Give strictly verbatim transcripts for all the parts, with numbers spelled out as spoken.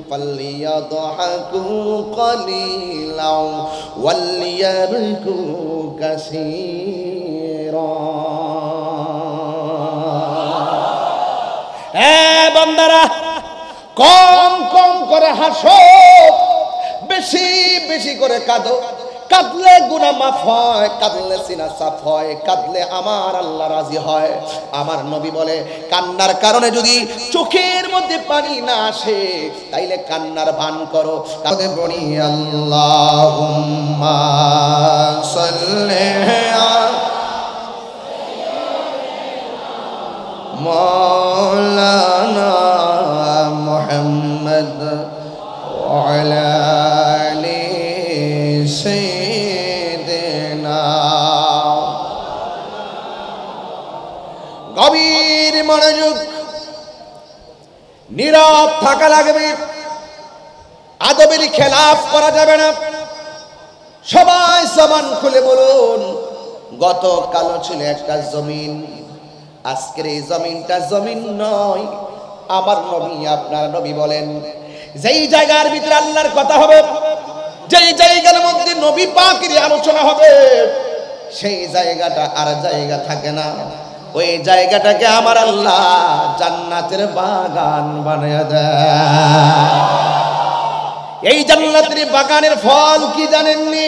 ফালিয়াদহাকু কালিলাও ওয়ালিয়াবকু কাসীরা। এ বান্দারা, কম কম করে হাসো, বেশি বেশি করে কাঁদো। কাঁদলে গুনাহ মাফ হয়, কাঁদলে সিনা সাফ হয়, কাঁদলে আমার আল্লাহ রাজি হয়। আমার নবী বলে, কান্নার কারণে যদি চোখের মধ্যে পানি না আসে তাইলে কান্নার ভান করো। কাঁদে বলি আল্লাহুম্মা সাল্লি মাওলানা মুহাম্মদ ওয়া আলা আলি সাইয়্যিদিনা। গভীর মনোযোগ, নীরব থাকা লাগবে। আদবের খেলাফ করা যাবে না। সবাই জবান খুলে বলুন, গতকালও ছিল একটা জমিন, আজকের এই জমিনটা জমিন নয়। আমার নবী, আপনার নবী বলেন, যেই জায়গার ভিতরে আল্লাহর কথা হবে, যেই জায়গার মধ্যে নবী পাকের আলোচনা হবে, সেই জায়গাটা আর জায়গা থাকে না। ওই জায়গাটাকে আমার আল্লাহ জান্নাতের বাগান বানিয়ে দেয়। এই জান্নাতের বাগানের ফল কি জানেননি?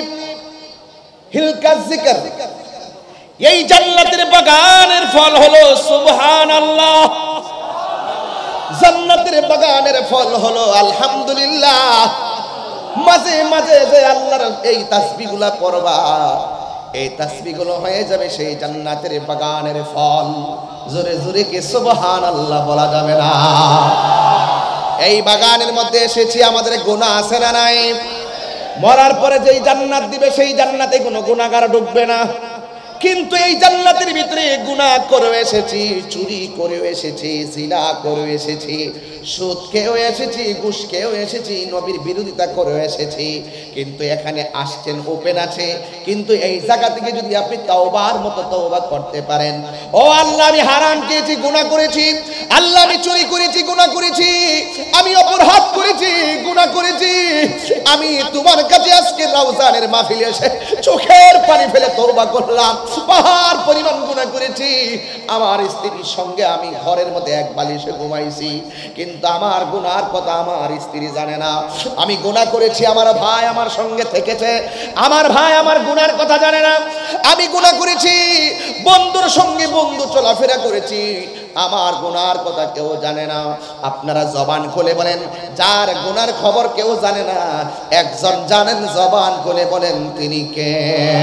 হিলকা যিকর। এই জান্নাতের বাগানের ফল হলো সুবহানাল্লাহ। জান্নাতের বাগানের ফল হলো আলহামদুলিল্লাহ। মাঝে মাঝে যে আল্লাহর এই তাসবিহগুলো পড়বা, এই তাসবিহগুলো হয়ে যাবে সেই জান্নাতের বাগানের ফল। জোরে জোরে কি সুবহানাল্লাহ বলা যাবে না? এই বাগানের মধ্যে এসেছি, আমাদের গুনাহ আছে না নাই? মরার পরে যেই জান্নাত দিবে সেই জান্নাতে কোনো গুনাহগার ঢুকবে না। কিন্তু এই জান্নাতের ভিতরে গুনাহ করে এসেছি, চুরি করে এসেছি, জিনা করে এসেছি, সুদ খেয়েও এসেছি, ঘুষ খেয়েও এসেছি, নবীর বিরোধিতা করে এসেছি, কিন্তু এখানে আসছেন ওপেন আছে। কিন্তু এই জায়গা থেকে যদি আপনি তাওবার মতো তওবা করতে পারেন, ও আল্লাহ আমি হারাম খেয়েছি, গুনাহ করেছি, আল্লাহ আমি চুরি করেছি, গুনাহ করেছি, আমি অপরাধ করেছি, গুনাহ করেছি, আমি তোমার কাছে আজকে রওজানের মাহফিলে এসে চোখের পানি ফেলে তওবা করলাম, পাহাড় পরিমাণ গুনাহ করেছি। আমার স্ত্রীর সঙ্গে আমি ঘরের মধ্যে এক বালিশে ঘুমাইছি, কিন্তু আমার গুনার কথা আমার স্ত্রী জানে না। আমি গুনাহ করেছি, আমার ভাই আমার সঙ্গে থেকেছে, আমার ভাই আমার গুনার কথা জানে না। আমি গুনাহ করেছি, বন্ধুর সঙ্গে বন্ধু চলাফেরা করেছি, আমার গুনার কথা কেউ জানে না। আপনারা জবান খুলে বলেন, যার গুনার খবর কেউ জানে না, একজন জানেন, জবান খুলে বলেন তিনি কে?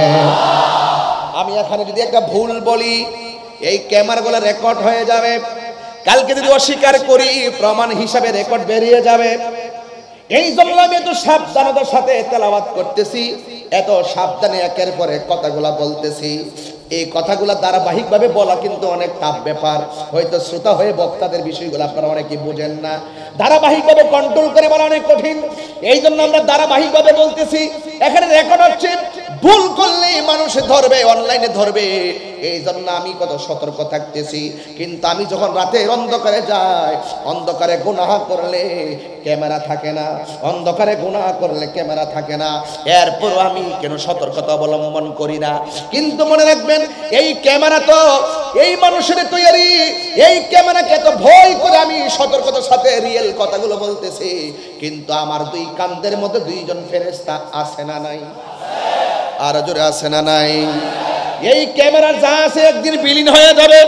আমি এখানে যদি একটা ভুল বলি, এই ক্যামেরাগুলো রেকর্ড হয়ে যাবে। কালকে যদি অস্বীকার করি, প্রমাণ হিসাবে রেকর্ড বেরিয়ে যাবে। এই জন্য আমি এত সাবধানতার সাথে তেলাওয়াত করতেছি, এত সাবধানে একের পর এক কথাগুলা বলতেছি। এই কথাগুলা ধারাবাহিকভাবে বলা কিন্তু অনেক টাফ ব্যাপার। হয়তো শ্রোতা হয়ে বক্তাদের বিষয়গুলো আপনারা অনেকে বুঝেন না। ধারাবাহিকভাবে কন্ট্রোল করে বলা অনেক কঠিন। এই জন্য আমরা ধারাবাহিকভাবে বলতেছি। এখানে রেকর্ড হচ্ছে, ভুল করলে মানুষে ধরবে, অনলাইনে ধরবে। এই জন্য আমি কত সতর্ক থাকতেছি। কিন্তু আমি যখন রাতের অন্ধকারে যাই, অন্ধকারে গুনাহ করলে ক্যামেরা থাকে না, অন্ধকারে গুনাহ করলে ক্যামেরা থাকে না, এরপরও আমি কেন সতর্কতা অবলম্বন করি না? কিন্তু মনে রাখবেন, এই ক্যামেরা তো এই মানুষের তৈরি। এই ক্যামেরাকে তো ভয় করে আমি সতর্কতার সাথে রিয়েল কথাগুলো বলতেছি। কিন্তু আমার দুই কান্দের মধ্যে দুইজন ফেরেশতা আছে না নাই? আর জোরে আছে না নাই? এই ক্যামেরা যা আছে একদিন বিলীন হয়ে যাবে,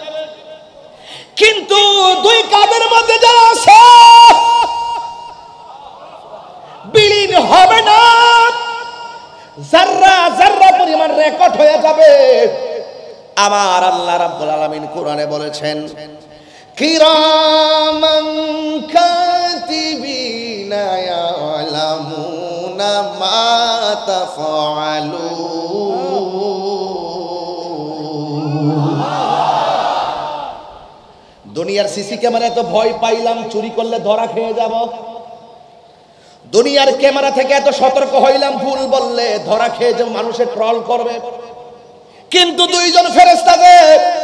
কিন্তু দুই কাঁধের মধ্যে যা আছে বিলীন হবে না। যাররা যাররা পরিমাণ রেকর্ড হয়ে যাবে। আমার আল্লাহ রাব্বুল আলামিন কোরআনে বলেছেন, কিরামান কাতিবিনা ইয়ালামুনা মা তাফআলুন। দুনিয়ার সিসি ক্যামেরায় তো ভয় পাইলাম, চুরি করলে ধরা খেয়ে যাব। দুনিয়ার ক্যামেরা থেকে এত সতর্ক হইলাম, ভুল বললে ধরা খেয়ে যাব, মানুষে ট্রল করবে। কিন্তু দুইজন ফেরেশতাকে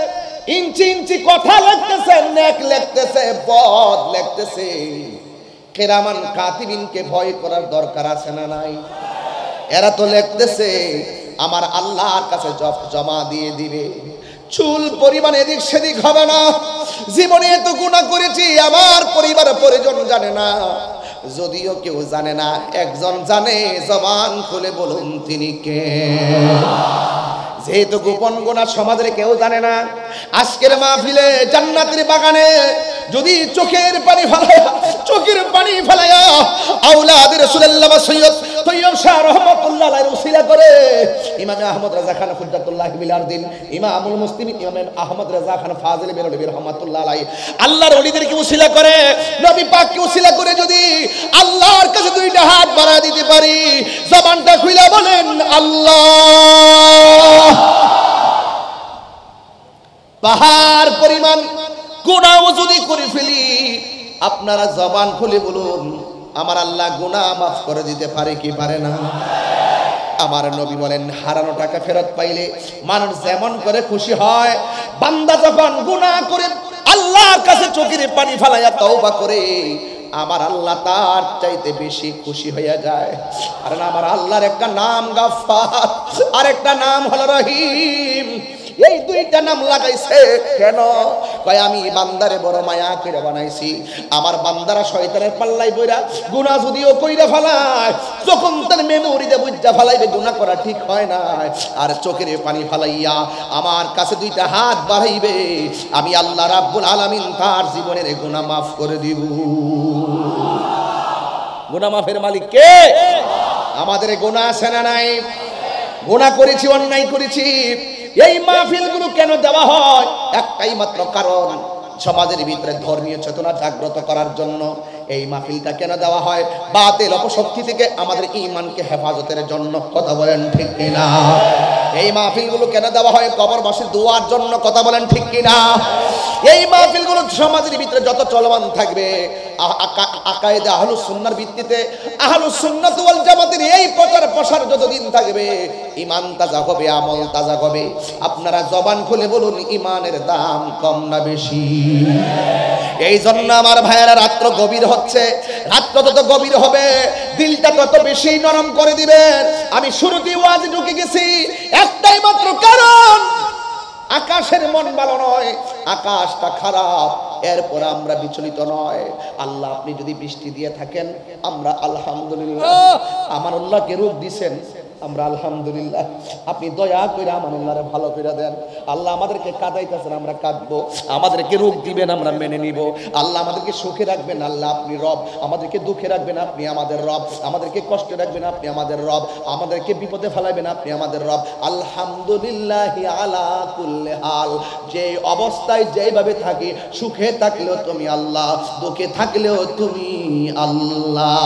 ইঞ্চি ইঞ্চি কথা লিখতেছে, নেক লিখতেছে, বদ লিখতেছে। কিরামান কাতিবিনকে ভয় করার দরকার আছে না নাই? এরা তো লিখতেছে আমার আল্লাহর কাছে জমা দিয়ে দিবে, চুল পরিমাণ এদিক সেদিক হবে না। জীবনে এত গুনাহ করেছি, আমার পরিবার পরিজন জানে না, যদিও কেউ জানে না, একজন জানে, জবান খুলে বলুন তিনি কে? যেহেতু গোপন গুনাহ সমাজের কেউ জানে না, আজকের মাহফিলে জান্নাতের বাগানে যদি চোখের পানি ফেলায়া চোখের পানি ফেলায়া আওলাদ রাসূলুল্লাহ সৈয়দ তৈয়ব শাহ রাহমাতুল্লাহ আলাইহির উসিলা করে ইমাম আহমদ রাজা খান হুজ্জাতুল্লাহ বিলারদিন, ইমামুল মুসলিমিন ইমাম আহমদ রাজা খান ফাজিল বেরলভী রাহমাতুল্লাহ আলাইহি আল্লাহর ওলিদেরকে উসিলা করে, নবী পাককে উসিলা করে যদি আল্লাহর কাছে দুইটা হাত বাড়ায় দিতে পারি, জবানটা খুলে বলেন আল্লাহ। পাহাড় পরিমাণ গুনাহ যদি করে ফেলি, আপনারা জবান খুলে বলুন আমার আল্লাহ গুনাহ মাফ করে দিতে পারে কি পারে না? আমার নবী বলেন হারানো টাকা ফেরত পাইলে মানুষ যেমন করে খুশি হয়, বান্দা যখন গুনাহ করে আল্লাহর কাছে চোখের পানি ফেলায়া তওবা করে, আমার আল্লাহ তার চাইতে বেশি খুশি হয়ে যায়। আর আমার আল্লাহর একটা নাম গাফফার, আর একটা নাম হলো রহিম। এই দুইটা নাম লাগাইছে কেন? কয় আমি বান্দারে বড় মায়া করে বানাইছি, আমার বান্দারা শয়তানের পাল্লাই বইরা গুনাহ যদিও কইরা ফেলায়, যখন তার মেমোরিতে বুঝা ফেলাইবে গুনাহ করা ঠিক হয় না, আর চোখের পানি ফেলাইয়া আমার কাছে দুইটা হাত বাড়াইবে, আমি আল্লাহ রাব্বুল আলামিন তার জীবনের গুনাহ মাফ করে দিব। গুনাহ মাফের মালিক কে? আমাদের গুনাহ আছে না নাই? গুনাহ করেছি, অন্যায় করেছি। এই মাহফিলগুলো কেন দেওয়া হয়? একটাই মাত্র কারণ, সমাজের ভিতরে ধর্মীয় চেতনা জাগ্রত করার জন্য এই মাহফিলটা কেন দেওয়া হয়? বাতিল অপশক্তি থেকে আমাদের ঈমানকে হেফাজতের জন্য। কথা বলেন ঠিক কিনা? এই মাহফিলগুলো কেন দেওয়া হয়? কবরবাসীর দোয়ার জন্য। কথা বলেন ঠিক কিনা? এই মাহফিলগুলো সমাজের ভিতরে যত চলমান থাকবে, আকায়েদে আহলুস সুন্নাহর ভিত্তিতে আহলুস সুন্নাত ওয়াল জামাতের এই প্রচার প্রসার যতদিন থাকবে, ঈমান তাজা হবে, আমল তাজা হবে। আপনারা জবান খুলে বলুন ঈমানের দাম কম না বেশি? এই জন্য আমার ভাইয়েরা, রাত্র গভীর হচ্ছে, রাত্র যত গভীর হবে দিলটা তত বেশি নরম করে দিবেন। আমি শুরুতেই ওয়াজ ঢুকে গেছি, একটাই মাত্র কারণ, আকাশের মন ভালো নয়, আকাশটা খারাপ, এরপর আমরা বিচলিত নয়। আল্লাহ আপনি যদি বৃষ্টি দিয়ে থাকেন, আমরা আলহামদুলিল্লাহ। আমার আল্লাহকে রূপ দিছেন, আমরা আলহামদুলিল্লাহ। আপনি দয়া করে আমার আল্লাহরে ভালো করে দেন। আল্লাহ আমাদেরকে কাঁদাইতেছেন, আমরা কাঁদবো। আমাদেরকে রূপ দিবেন, আমরা মেনে নিব। আল্লাহ আমাদেরকে সুখে রাখবেন, আল্লাহ আপনি রব। আমাদেরকে দুঃখে রাখবেন, আপনি আমাদের রব। আমাদেরকে কষ্টে রাখবেন, আপনি আমাদের রব। আমাদেরকে বিপদে ফেলাবেন, আপনি আমাদের রব। আলহামদুলিল্লাহ আলা কুল্লি হাল। যে অবস্থায় যেভাবে থাকি, সুখে থাকলেও তুমি আল্লাহ, দুঃখে থাকলেও তুমি আল্লাহ।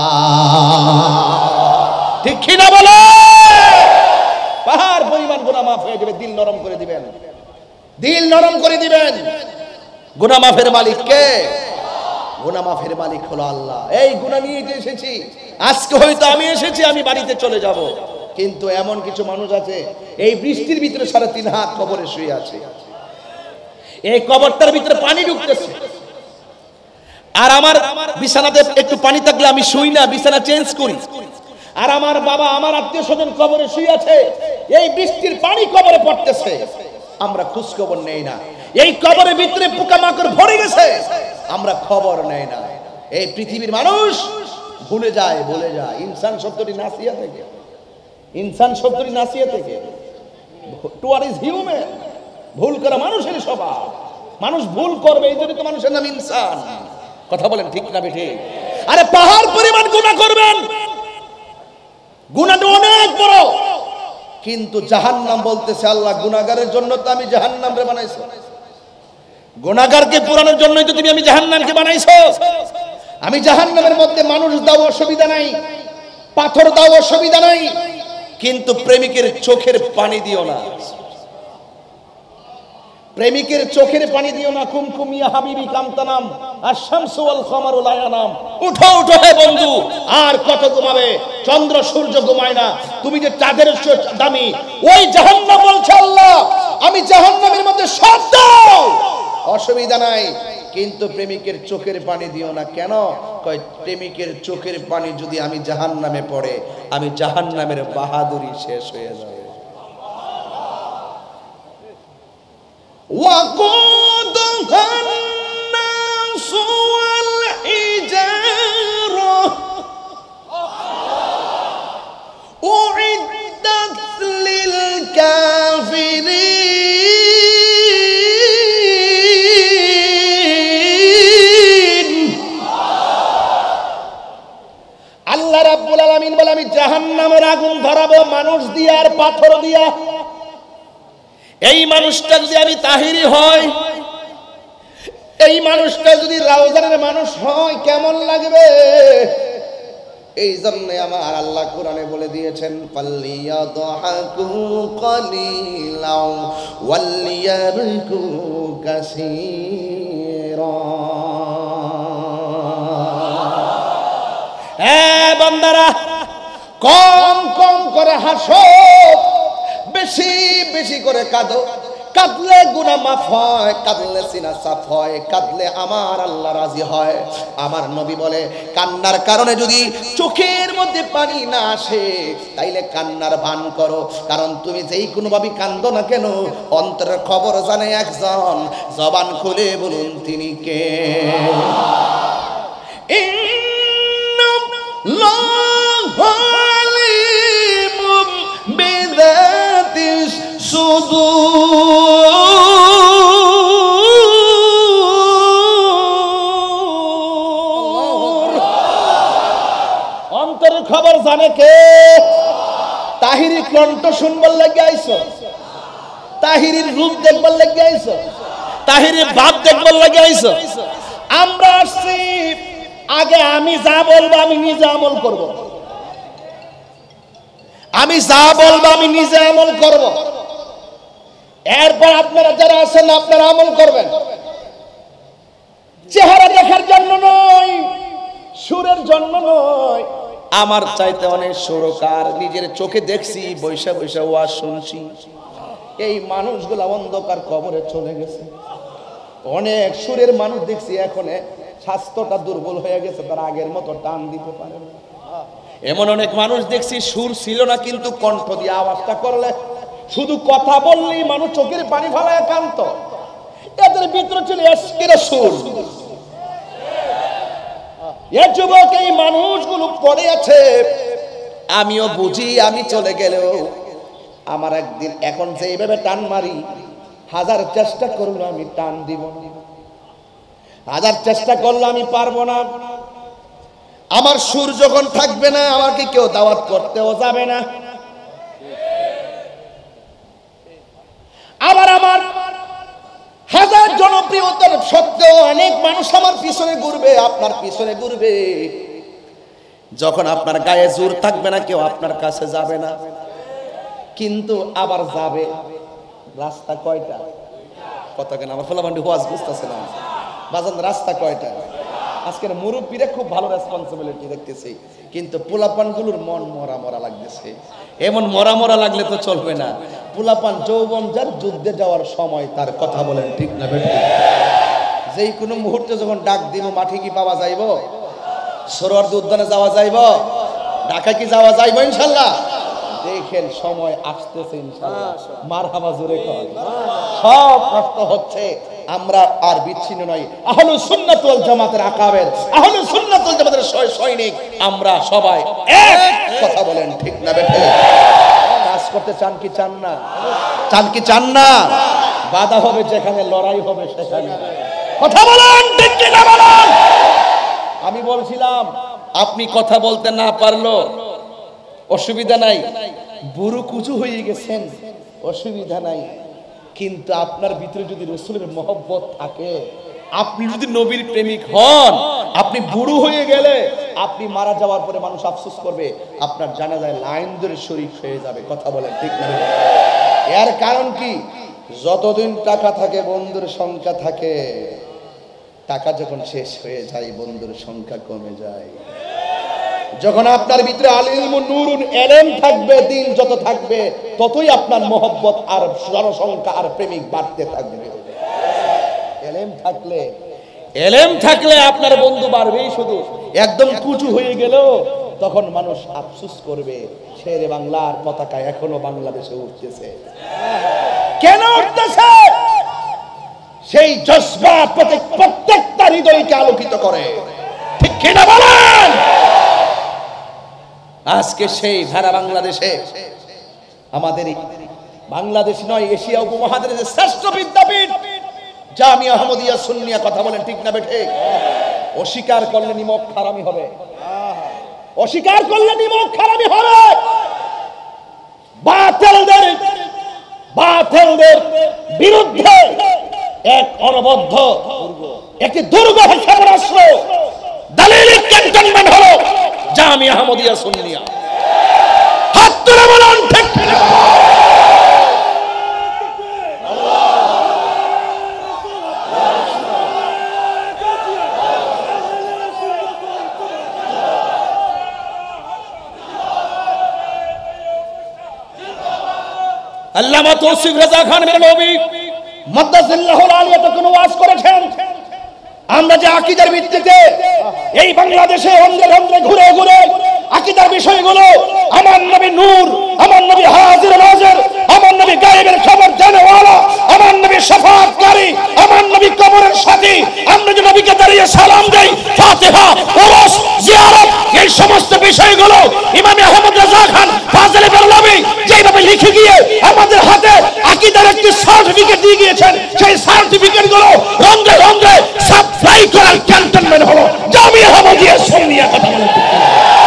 ঠিক কি না বলো? পাহাড় পরিমাণ গুনাহ মাফ হয়ে যাবে, দিল নরম করে দিবেন, দিল নরম করে দিবেন। গুনাহ মাফের মালিক কে? গুনাহ মাফের মালিক হলো আল্লাহ। এই গুনাহ নিয়ে এসেছি, আজকে হয়তো আমি এসেছি, আমি বাড়িতে চলে যাব, কিন্তু এমন কিছু মানুষ আছে এই বৃষ্টির ভিতরে সাড়ে তিন হাত কবরে শুয়ে আছে, এই কবরটার ভিতরে পানি ঢুকতেছে, আর আমার বিছানাতে একটু পানি থাকলে আমি শুই না, বিছানা চেঞ্জ করি। আর আমার বাবা, আমার আত্মীয় স্বজন কবরে শুয়ে আছে, এই বৃষ্টির পানি কবরে পড়তেছে, আমরা খোঁজ খবর নেই না। এই কবরের ভিতরে পোকামাকড় ভরে গেছে, আমরা খবর নেই না। এই পৃথিবীর মানুষ ভুলে যায়, বলে যায়। ইনসান শব্দটি নাসিয়া থেকে, ইনসান শব্দটি নাসিয়া থেকে, টুয়ার ইজ হিউম্যান, ভুল করা মানুষের স্বভাব। মানুষ ভুল করবে, এই জন্য তো মানুষের নাম ইনসান। কথা বলেন ঠিক না বেঠে? আরে পাহাড় পরিমাণ গুনাহ করবেন, গুনাহটা অনেক বড়, কিন্তু জাহান্নাম বলতেছে আল্লাহ গুনাহগারের জন্য তো আমি জাহান্নামরে বানাইছো, গুনাহগারকে পুরানোর জন্যই তো তুমি আমি জাহান্নামকে বানাইছো। আমি জাহান্নামের মধ্যে মানুষ দাও অসুবিধা নাই, পাথর দাও অসুবিধা নাই, কিন্তু প্রেমিকের চোখের পানি দিও না, প্রেমিকের চোখের পানি দিও না। কুমকুমিয়া হাবিবি কামতানাম আর শামসু ওয়াল কমারু লা ইয়ানাম। উঠো উঠো হে বন্ধু, আর কত ঘুমাবে? চন্দ্র সূর্য ঘুমায় না, তুমি যে চাঁদের দামি। ওই জাহান্নাম বলছে আল্লাহ আমি জাহান্নামের মধ্যে সব দাও, অসুবিধা নাই, কিন্তু প্রেমিকের চোখের পানি দিও না। কেন? কয় প্রেমিকের চোখের পানি যদি আমি জাহান্নামে পড়ে, আমি জাহান্নামের বাহাদুরি শেষ হয়ে যাবে। وقودها الناس والحجارة أعدت للكافرين আল্লাহ রাব্বুল আলামিন বলে আমি জাহান্নামের আগুন ধরাবো মানুষ দিয়া আর পাথর দিয়া। এই মানুষটা যদি আমি তাহিরি হয়, এই মানুষটা যদি রাউজানের মানুষ হয়, কেমন লাগবে? এই জন্য আমার আল্লাহ কোরআনে বলে দিয়েছেন ফালিয়াদহাকু কালিলাও ওয়ালিয়াবকু কাসীরা। এ বান্দারা, কম কম করে হাসো, বেশি বেশি করে কাঁদো। কাঁদলে গুনাহ মাফ হয়, কাঁদলে সিনা সাফ হয়, কাঁদলে আমার আল্লাহ রাজি হয়। আমার নবী বলে কান্নার কারণে যদি চোখের মধ্যে পানি না আসে তাইলে কান্নার ভান করো, কারণ তুমি যেই কোনো ভাবে কাঁদো না কেন অন্তরের খবর জানে একজন। জবান খুলে বলুন তিনি কে? ইন্নাল্লাহু আলিমুম বিযাতিস সুদূর। অন্তরের খবর জানে কে? তাহিরি কণ্ঠ শুনবার লাগে আইছো, তাহিরির রূপ দেখবার লাগে আইছো, তাহিরির ভাব দেখবার লাগে আইছো। আমরা আসছি আগে আমি যা বলবো আমি নিজে আমল করব, আমি যা বলবো আমি নিজে আমল করব, এরপর আপনারা যারা আছেন আপনারা আমল করবেন। চেহারা দেখার জন্য নয়, সুরের জন্য নয়। আমার চাইতে অনেক সুরকার নিজের চোখে দেখছি, বৈশা বৈশা ওয়াজ শুনছি। এই মানুষগুলা অন্ধকার কবরে চলে গেছে। অনেক সুরের মানুষ দেখছি এখন স্বাস্থ্যটা দুর্বল হয়ে গেছে, তারা আগের মতো টান দিতে পারে না। এমন অনেক মানুষ দেখছি সুর ছিল না কিন্তু কণ্ঠ দিয়ে আওয়াজটা করলে, শুধু কথা বললেই মানুষ চোখের পানি ফেলায় কান্ত। এদের ভিতরে ছিল এশকের সুর। এ যুবক, এই মানুষগুলো পড়ে আছে। আমিও বুঝি আমি চলে গেলেও আমার একদিন এখন যে এইভাবে টান মারি, হাজার চেষ্টা করলো আমি টান দিব না, হাজার চেষ্টা করলে আমি পারবো না। আমার সুর যখন থাকবে না আমাকে কেউ দাওয়াত করতেও যাবে না। আবার আমার হাজার জনপ্রিয়তার সত্ত্বেও অনেক মানুষ আমার পিছনে ঘুরবে, আপনার পিছনে ঘুরবে। যখন আপনার গায়ে জোর থাকবে না কেউ আপনার কাছে যাবে না, কিন্তু আবার যাবে। রাস্তা কয়টা? কত কেন আমার ফলাফান্ডি ওয়াজ বুঝতেছে না বাজান, রাস্তা কয়টা? আজকের মুরব্বীরা খুব ভালো রেসপন্সিবিলিটি দেখতেছি, কিন্তু পোলাপানগুলোর মন মরা মরা লাগতেছে। এমন মরা মরা লাগলে তো চলবে না। পোলাপান যৌবন যার যুদ্ধে যাওয়ার সময় তার কথা বলেন, ঠিক না বেঠিক? যেই কোনো মুহূর্তে যখন ডাক দিব মাঠে কি পাওয়া যাইব? সরোয়ার্দী উদ্যানে যাওয়া যাইব? ঢাকা কি যাওয়া যাইব ইনশাল্লাহ? দেখেন সময় আসতেছে ইনশাআল্লাহ। মারহাবা জোরে কর। সব কষ্ট হচ্ছে, আমরা আর বিচ্ছিন্ন নই। আহলুস সুন্নাত ওয়াল জামাতের আকাবের, আহলুস সুন্নাত ওয়াল জামাতের সৈনিক আমরা সবাই এক। কথা বলেন, ঠিক না বেঠিক? কাজ করতে চান কি চান না? চান কি চান না? বাধা হবে যেখানে, লড়াই হবে সেখানে। কথা বলেন, ঠিক কি না বলেন? আমি বলছিলাম আপনি কথা বলতে না পারলো অসুবিধা নাই, বুড়ো কুচু হয়ে গেছেন অসুবিধা নাই, কিন্তু আপনার ভিতরে যদি রাসূলের মহব্বত থাকে, আপনি যদি নবীর প্রেমিক হন, আপনি বুড়ো হয়ে গেলে আপনি মারা যাওয়ার পরে মানুষ আফসোস করবে, আপনার জানাজায় লাইন ধরে শরীক হয়ে যাবে। কথা বলেন, ঠিক না? এর কারণ কি? যতদিন টাকা থাকে বন্ধুর সংখ্যা থাকে, টাকা যখন শেষ হয়ে যায় বন্ধুর সংখ্যা কমে যায়। যখন আপনার ভিতরে আলিম নূরুন এলেম থাকবে, দিন যত থাকবে ততই আপনার মহব্বত আর জনসংখ্যা আর প্রেমিক বাড়তে থাকবে। এলেম থাকলে এলেম থাকলে আপনার বন্ধু বাড়বেই, শুধু একদম কুচু হয়ে গেল তখন মানুষ আফসোস করবে, শেরে বাংলার পতাকা এখনো বাংলাদেশে উঠতেছে। কেন উঠতেছে? সেই জজবা প্রত্যেকটা হৃদয়কে আলোকিত করে, ঠিক কিনা বলেন? আজকে সেই ধারা বাংলাদেশে আমাদের বাংলাদেশ নয়, এশিয়া উপমহাদেশের শ্রেষ্ঠ বিদ্যাপীঠ জামিয়া আহমদিয়া সুন্নিয়া। কথা বলেন ঠিক না বেঠে? অস্বীকার করলে নিমক হারামি হবে, অস্বীকার করলে নিমক হারামি হবে। বাতিলদের বাতিলদের বিরুদ্ধে এক অনবদ্য একটি দুর্গ ক্ষেপণাস্ত্র দালিলিক ক্যান্টনমেন্ট হলো জামিয়া আহমদিয়া সুন্নিয়া। হাত তুলে বলুন ঠিক কিনা? আল্লামা তৌসিফ রাজা খান বেরলভী মাদ্দাসাল্লাহুল আলিয়া তখন ওয়াজ করেছেন, আমরা যে আকীদার ভিত্তিতে এই বাংলাদেশে অন্ধে অন্ধে ঘুরে ঘুরে আকীদার বিষয়গুলো, আমার নবী নূর, আমার নবী হাজির নাজির, আমার নবী গায়েবের খবর জানেওয়ালা, আমার নবী শাফাআতকারী, আমার নবী কবরের সাথী, আমরা যে নবীকে দাঁড়িয়ে সালাম দেই, ফাতিহা, ওরস, জিয়ারত, এই সমস্ত বিষয়গুলো ইমাম আহমদ রাজা খান ফাজিল বেরলভী যেভাবে লিখে গিয়ে আমাদের হাতে আকীদার একটি সার্টিফিকেট দিয়ে গিয়েছেন, সেই সার্টিফিকেট গুলো রঙে রঙে সাপ্লাই করার ক্যান্টনমেন্ট হলো জামিয়া আহমদিয়া সুন্নিয়া। কথা বলেন ঠিক কিনা?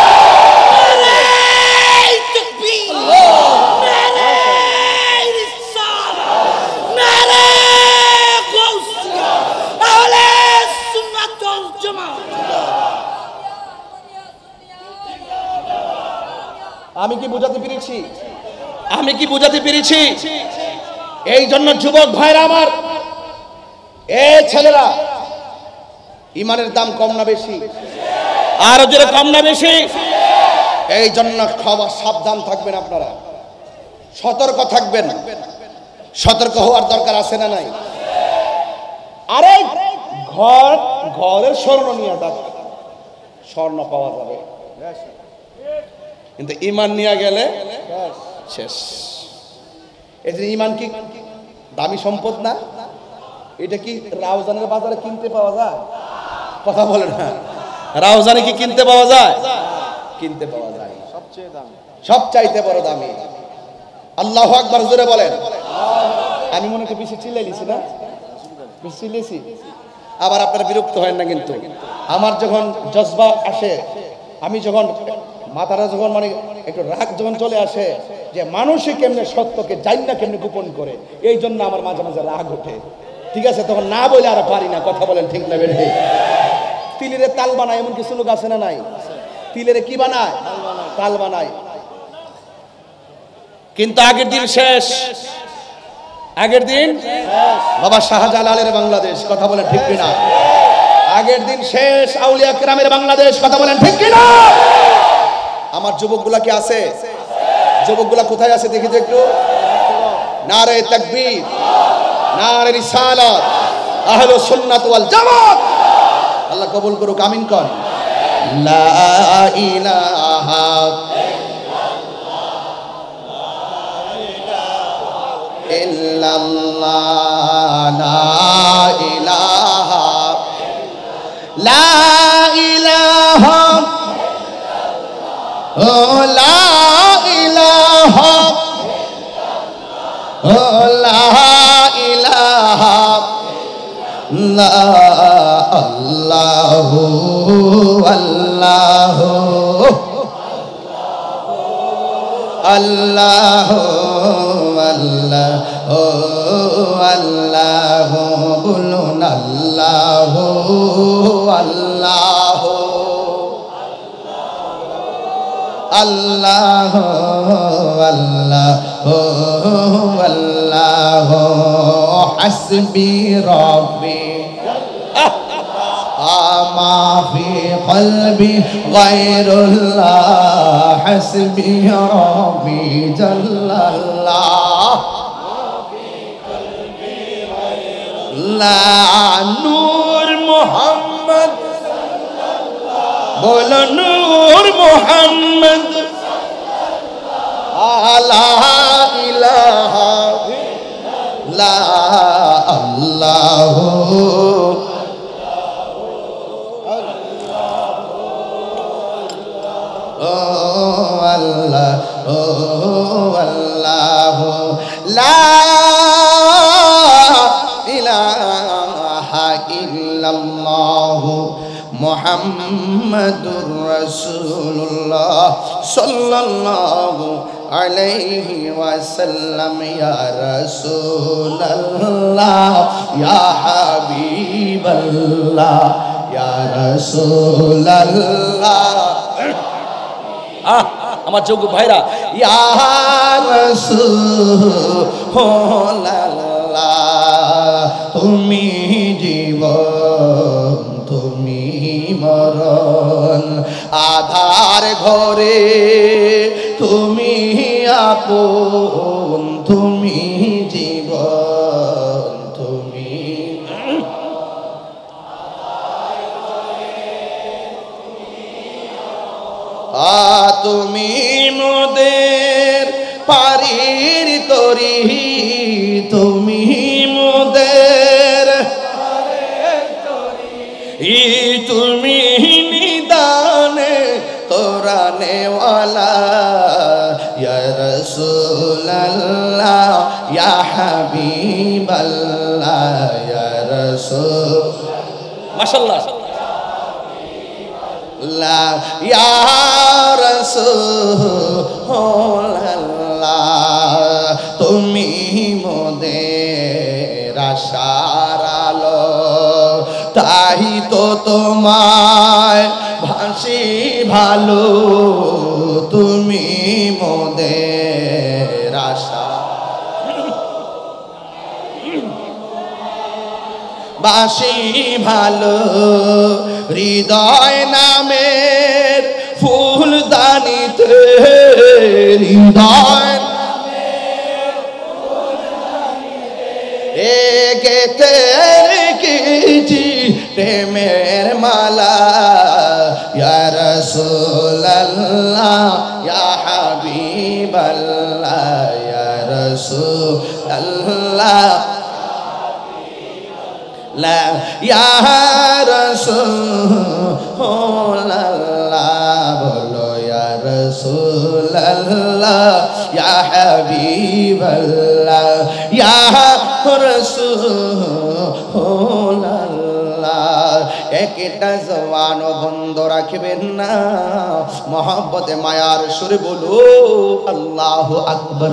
আমি কি বুঝাতে পেরেছি? আমি কি বুঝাতে পেরেছি? এই জন্য যুবক ভাইরা আমার, এই ছেলেরা, ইমানের দাম কম না বেশি? আর যদি কম না বেশি? এই জন্য খাওয়া সাবধান থাকবেন আপনারা, সতর্ক থাকবেন। সতর্ক হওয়ার দরকার আছে না নাই? আরে ঘর ঘরের স্বর্ণ নিয়ে যাবে, স্বর্ণ পাওয়া যাবে, কিন্তু ইমান নিয়ে গেলে শেষ। এই যে ইমান কি দামি সম্পদ না? এটা কি রাউজানের বাজারে কিনতে পাওয়া যায়? কথা বলে না, রাউজানে কি কিনতে পাওয়া যায়? কিনতে পাওয়া যায়, সবচেয়ে দামি, সবচাইতে বড় দামি। আল্লাহু আকবার জোরে বলেন। আমি মনে করি বেশি চিল্লাইছি না? বেশি চিল্লাইছি? আবার আপনারা বিরক্ত হয় না কিন্তু? আমার যখন জজবা আসে, আমি যখন মাথাটা যখন মানে একটু রাগ যখন চলে আসে যে মানুষই কেমনে সত্যকে জানি না কেমনে গোপন করে, এই জন্য আমার মাঝে মাঝে রাগ ওঠে। ঠিক আছে, তখন না বলে আর পারি না। কথা বলেন ঠিক না বেঠে? তিলের তাল বানায় এমন কিছু লোক আছে না নাই? তিলের কি বানায়? তাল বানায়। কিন্তু আগের দিন শেষ, আগের দিন বাবা শাহজালালের বাংলাদেশ। কথা বলেন ঠিক কিনা? আগের দিন শেষ, আউলিয়া কেরামের বাংলাদেশ। কথা বলেন ঠিক কিনা? আমার যুবকগুলা কি আছে? যুবকগুলা কোথায় আছে দেখি তো একটু। নারে তাকবীর, নারে রিসালাত, আহলুস সুন্নাত ওয়াল জামাত। আল্লাহ কবুল করুক, আমিন কোন। লা ইলাহা ইল্লাল্লাহ, লা ইলাহা, লা ইলাহা, ও লা ইলাহা, ও লা ইলাহা, লা আল্লাহু আল্লাহু আল্লাহু আল্লাহু আল্লাহু, বলুন আল্লাহু আল্লাহু আল্লাহু আল্লাহু আল্লাহু, হাসবি রব্বি মা ফি কলবি গায়রুল্লাহ, হাসবি রব্বি জাল্লাল্লাহ, লা নূর মোহাম্মদ বলো নূর মোহাম্মদ লা ইলাহা লা আল্লাহু ও আল্লাহ ও আল্লাহ লা ইলাহা ইল্লাল্লাহ মুহাম্মাদুর রাসূলুল্লাহ সাল্লাল্লাহু আলাইহি ওয়াসাল্লাম ইয়া রাসূলুল্লাহ ইয়া হাবিবাল্লাহ ইয়া রাসূলুল্লাহ আমার যোগ্য ভাইরা ইয়া রাসূলুল্লাহ তুমি জীবন তুমি মরণ আধার ঘরে তুমি আপন তুমি জীবন তুমি আ তুমি মোদের পারির তরি তুমি মোদের ই তুমি নিদানে তোরানে ওয়ালা ইয়া রাসূলুল্লাহ ইয়া হাবিবাল্লাহ ইয়া রাসূল মাশাআল্লাহ লা ইয়া রাসূলুল্লাহ তুমি মোদের আশার আলো তাই তো তোমায় ভাসি ভালো তুমি মোদের আশা বাসি ভালো হৃদয় নামের ফুলদানিতে হৃদয় এ গেতে রেখেছি প্রেমের মালা ইয়া রাসূলুল্লাহ ইয়া হাবিবাল্লাহ ইয়া রাসূলুল্লাহ লা ইয়া রাসূলুল্লাহ বলো ইয়া রাসূলুল্লাহ ইয়া হাবিবাল্লাহ ইয়া রাসূলুল্লাহ একটা জবান বন্ধ রাখবেন না মহব্বতে মায়ার সুরে বলো আল্লাহু আকবার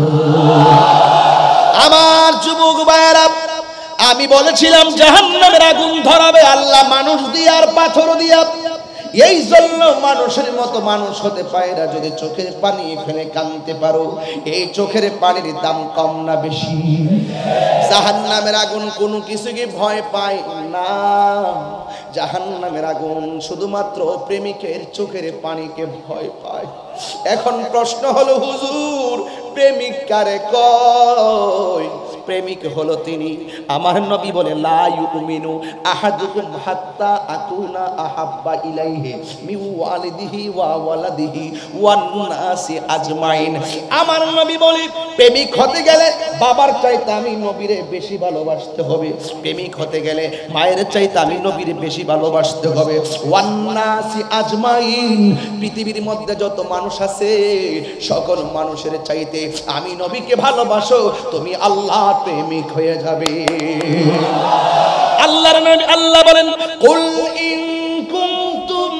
আমার যুবক ভাইরা আমি বলেছিলাম জাহান্নামের আগুন ধরাবে আল্লাহ মানুষ দিয়ে আর পাথর দিয়া এই জন্য মানুষের মতো মানুষ হতে পারে না যদি চোখের পানি ফেলে কাঁদতে পারো এই চোখের পানির দাম কম না বেশি জাহান্নামের আগুন কোনো কিছুকে ভয় পায় না জাহান্নামের আগুন শুধুমাত্র প্রেমিকের চোখের পানিকে ভয় পায় এখন প্রশ্ন হলো হুজুর প্রেমিক কারে কয় প্রেমিক হলো তিনি আমার নবী বলে লা ইউমিনু আহাদুকুম হাত্তা আকুনা আহাব্বা ইলাইহি মিন ওয়ালিদিহি ওয়া ওয়ালাদিহি ওয়ান নাসি আজমাইন আমার নবী বলে প্রেমিক হতে গেলে বাবার চাইতে আমি নবীরে বেশি ভালোবাসতে হবে প্রেমিক হতে গেলে মায়ের চাইতে আমি নবীরে বেশি ভালোবাসতে হবে ওয়ান নাসি আজমাইন পৃথিবীর মধ্যে যত মানুষ আছে সকল মানুষের চাইতে আমি নবীকে ভালোবাসো তুমি আল্লাহ প্রেমিক হয়ে যাবে আল্লাহর নবী আল্লাহ বলেন কুল ইন কুনতুম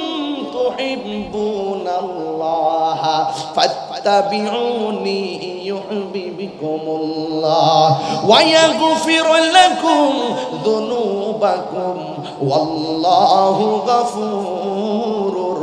তুহিব্বুনাল্লাহ ফাত্তাবিউনি ইউহিব্বুকুমুল্লাহ ওয়া ইয়াগফির লাকুম যুনুবাকুম ওয়াল্লাহু গফুরুর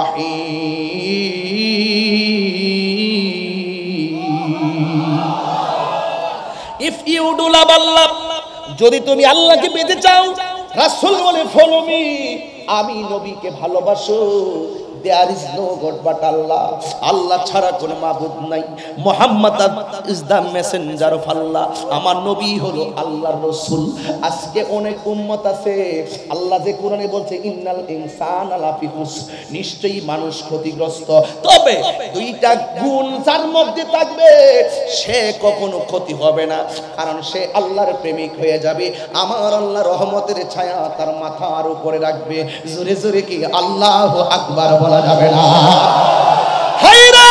রহিম If you do love Allah, যদি তুমি আল্লাহকে পেতে চাও রাসূল বলে ফলো মি আমি নবীকে ভালোবাসো there is no god but Allah, Allah ছাড়া কোনো মাবুদ নাই, Muhammad is the messenger of Allah, আমার নবী হলো আল্লাহর রাসূল। আজকে অনেক উম্মত আছে, আল্লাহ যে কোরআনে বলছে ইন্নাল ইনসানা লাফি খুসর, নিশ্চয়ই মানুষ ক্ষতিগ্রস্ত, তবে দুইটা গুণ যার মধ্যে থাকবে সে কখনো ক্ষতি হবে না, কারণ সে আল্লাহর প্রেমিক হয়ে যাবে, আমার আল্লাহ রহমতের ছায়া তার মাথার উপরে রাখবে। জোরে জোরে কি আল্লাহু আকবার বলা যাবে না? হায়রা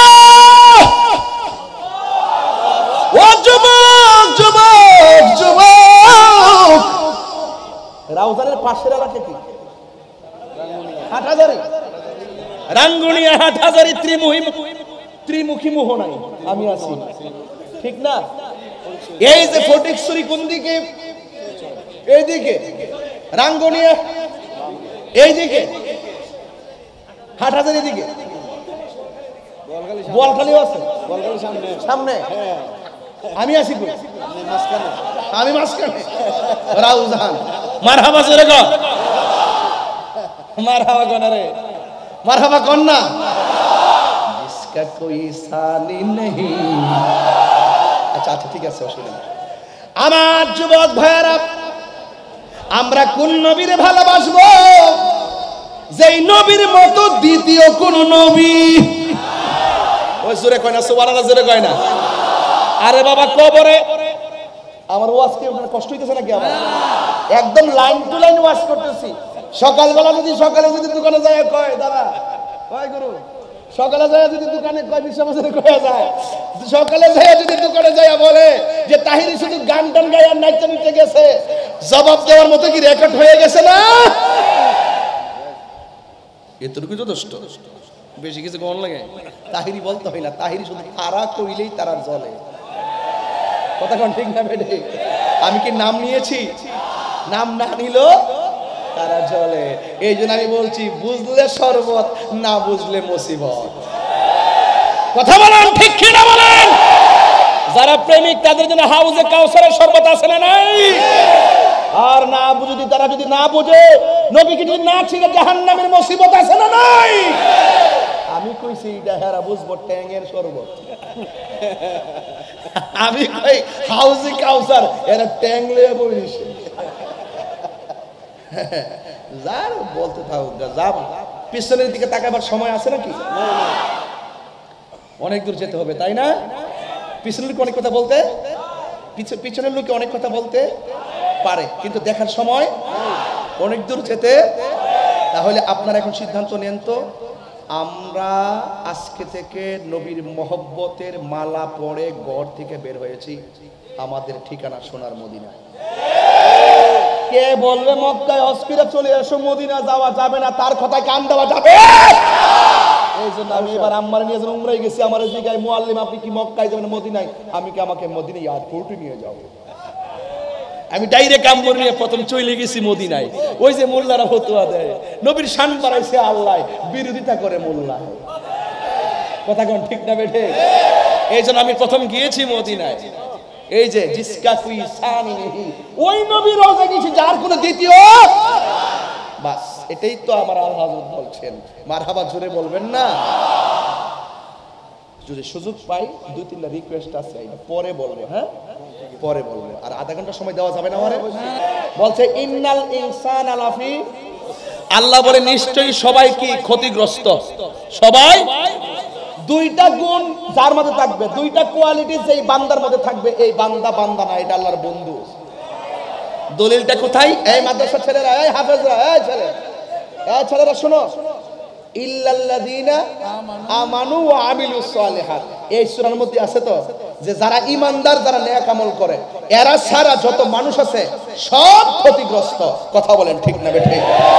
ও যুবক যুবক যুবক, রাউজানের পাশের এলাকা কি? হাটহাজারী, রাঙ্গুনিয়া হাটহাজারী ত্রিমুখী ত্রিমুখী মোহনায় আমি আছি, ঠিক না? এই যে ফটিকছড়ি কোন দিকে? এইদিকে। রাঙ্গুনিয়া এইদিকে, হাটহাজারী দিকে, বোয়ালখালীও আছে সামনে, আমি আছি আমি মাঝখানে। রাউজান মারহাবা জোরে কর, মারহাবা কোন রে, মারহাবা কোন না? जिसका कोई सानी नहीं। আচ্ছা আচ্ছা ঠিক আছে, অসুবিধা নেই। আমার যুবক ভাইরা, আমরা কোন নবীরে ভালোবাসবো যেই নবীর মতো দ্বিতীয় কোন নবী? ওই জোরে কয় না, সুবহানাল্লাহ জোরে কয় না। আরে বাবা কবরে আমার ওয়াজ কি আপনার কষ্ট হইতেছে নাকি? আমার একদম লাইন টু লাইন ওয়াজ করতেছি। সকালবেলা যদি সকালে যদি দোকানে যায় কয় দাদা কয় গুরু, সকালে যায় যদি দোকানে কয় বিশ্ববাজারে কয়া যায়, সকালে যায় যদি দোকানে যায় বলে যে তাহিরি শুধু গান টান গায় আর নাচতে নাচতে গেছে, জবাব দেওয়ার মতো কি রেকর্ড হয়ে গেছে না? এতটুকু যথেষ্ট, বেশি কিছু কোন লাগে? তাহিরি বলতে হয় না, তাহিরি শুধু তারা কইলেই তারা জ্বলে। কথা কোন ঠিক না বেটে? আমি কি নাম নিয়েছি? নাম না নিল তারা জ্বলে। এই জন্য আমি বলছি বুঝলে শরবত, না বুঝলে মুসিবত। কথা বলেন ঠিক কি না বলেন? যারা প্রেমিক তাদের জন্য হাউজে কাউসারের শরবত আছে না নাই? আর না বুঝে যদি তারা যদি না বুঝে নবীকে যদি না ছিঁড়ে জাহান্নামের মুসিবত আছে না নাই? আমি কইছি এটা হেরা বুঝবো ট্যাংয়ের শরবত। আমি কই হাউজে কাউসার, এরা ট্যাং লয়ে বইছে। যার বলতে থাকুক, যাব পিছনের দিকে তাকাবার সময় আছে নাকি? অনেক দূর যেতে হবে তাই না? পিছনের লোক অনেক কথা বলতে, পিছনের লোকে অনেক কথা বলতে পারে, কিন্তু দেখার সময় অনেক দূর যেতে। তাহলে আপনারা এখন সিদ্ধান্ত নেন তো, আমরা আজকে থেকে নবীর মহব্বতের মালা পরে ঘর থেকে বের হয়েছি, আমাদের ঠিকানা সোনার মদিনা। কে বলবে মক্কায় হজকিরা চলে এসো, মদিনা যাওয়া যাবে না, তার কথায় কান দেওয়া যাবে? এই জন্য আমি এবার আম্মারে নিয়ে যখন উমরায় গেছি, আমার জিগায় মুআল্লিম আপনি কি মক্কায় যাবেন মদিনায়? আমি কি আমাকে মদিনা এয়ারপোর্টে নিয়ে যাব? আমি ডাইরেক্ট আম্মর নিয়ে প্রথম চলে গেছি মদিনায়। ওই যে মোল্লারা ফতোয়া দেয় নবীর শান বাড়াইছে আল্লাহ, বিরোধিতা করে মোল্লা। কথা কোন ঠিক না বেঠে? এই জন্য আমি প্রথম গিয়েছি মদিনায়। এই যে জিসকা কুই সানি নেহি, ওই নবীর রওজা গেছি যার কোনো দ্বিতীয়, বাস এটাই তো আমার আল্লাহ হযরত বলছেন। মারহাবা জোরে বলবেন না? যদি সুযোগ পাই দুই তিনটা রিকোয়েস্ট আছে, পরে বলবো। হ্যাঁ পরে বলবো, আর আধা ঘন্টা সময় দেওয়া যাবে না আমারে? বলছে ইন্নাল ইনসানা লাফি, আল্লাহ বলে নিশ্চয়ই সবাই কি ক্ষতিগ্রস্ত। সবাই দুইটা গুণ যার মধ্যে থাকবে, দুইটা কোয়ালিটি যেই বান্দার মধ্যে থাকবে, এই বান্দা বান্দা না, এটা আল্লাহর বন্ধু। দলিলটা কোথায়? এই মাদ্রাসা ছেলেরা, এই হাফেজরা, এই ছেলে, এই ছেলেরা শোনো, ইল্লাল্লাযীনা আমানু ওয়া আমিলুস সালিহাত, এই সূরার মধ্যে আছে তো যে যারা ঈমানদার, যারা নেক আমল করে, এরা ছাড়া যত মানুষ আছে সব ক্ষতিগ্রস্ত। কথা বলেন ঠিক না বেঠে?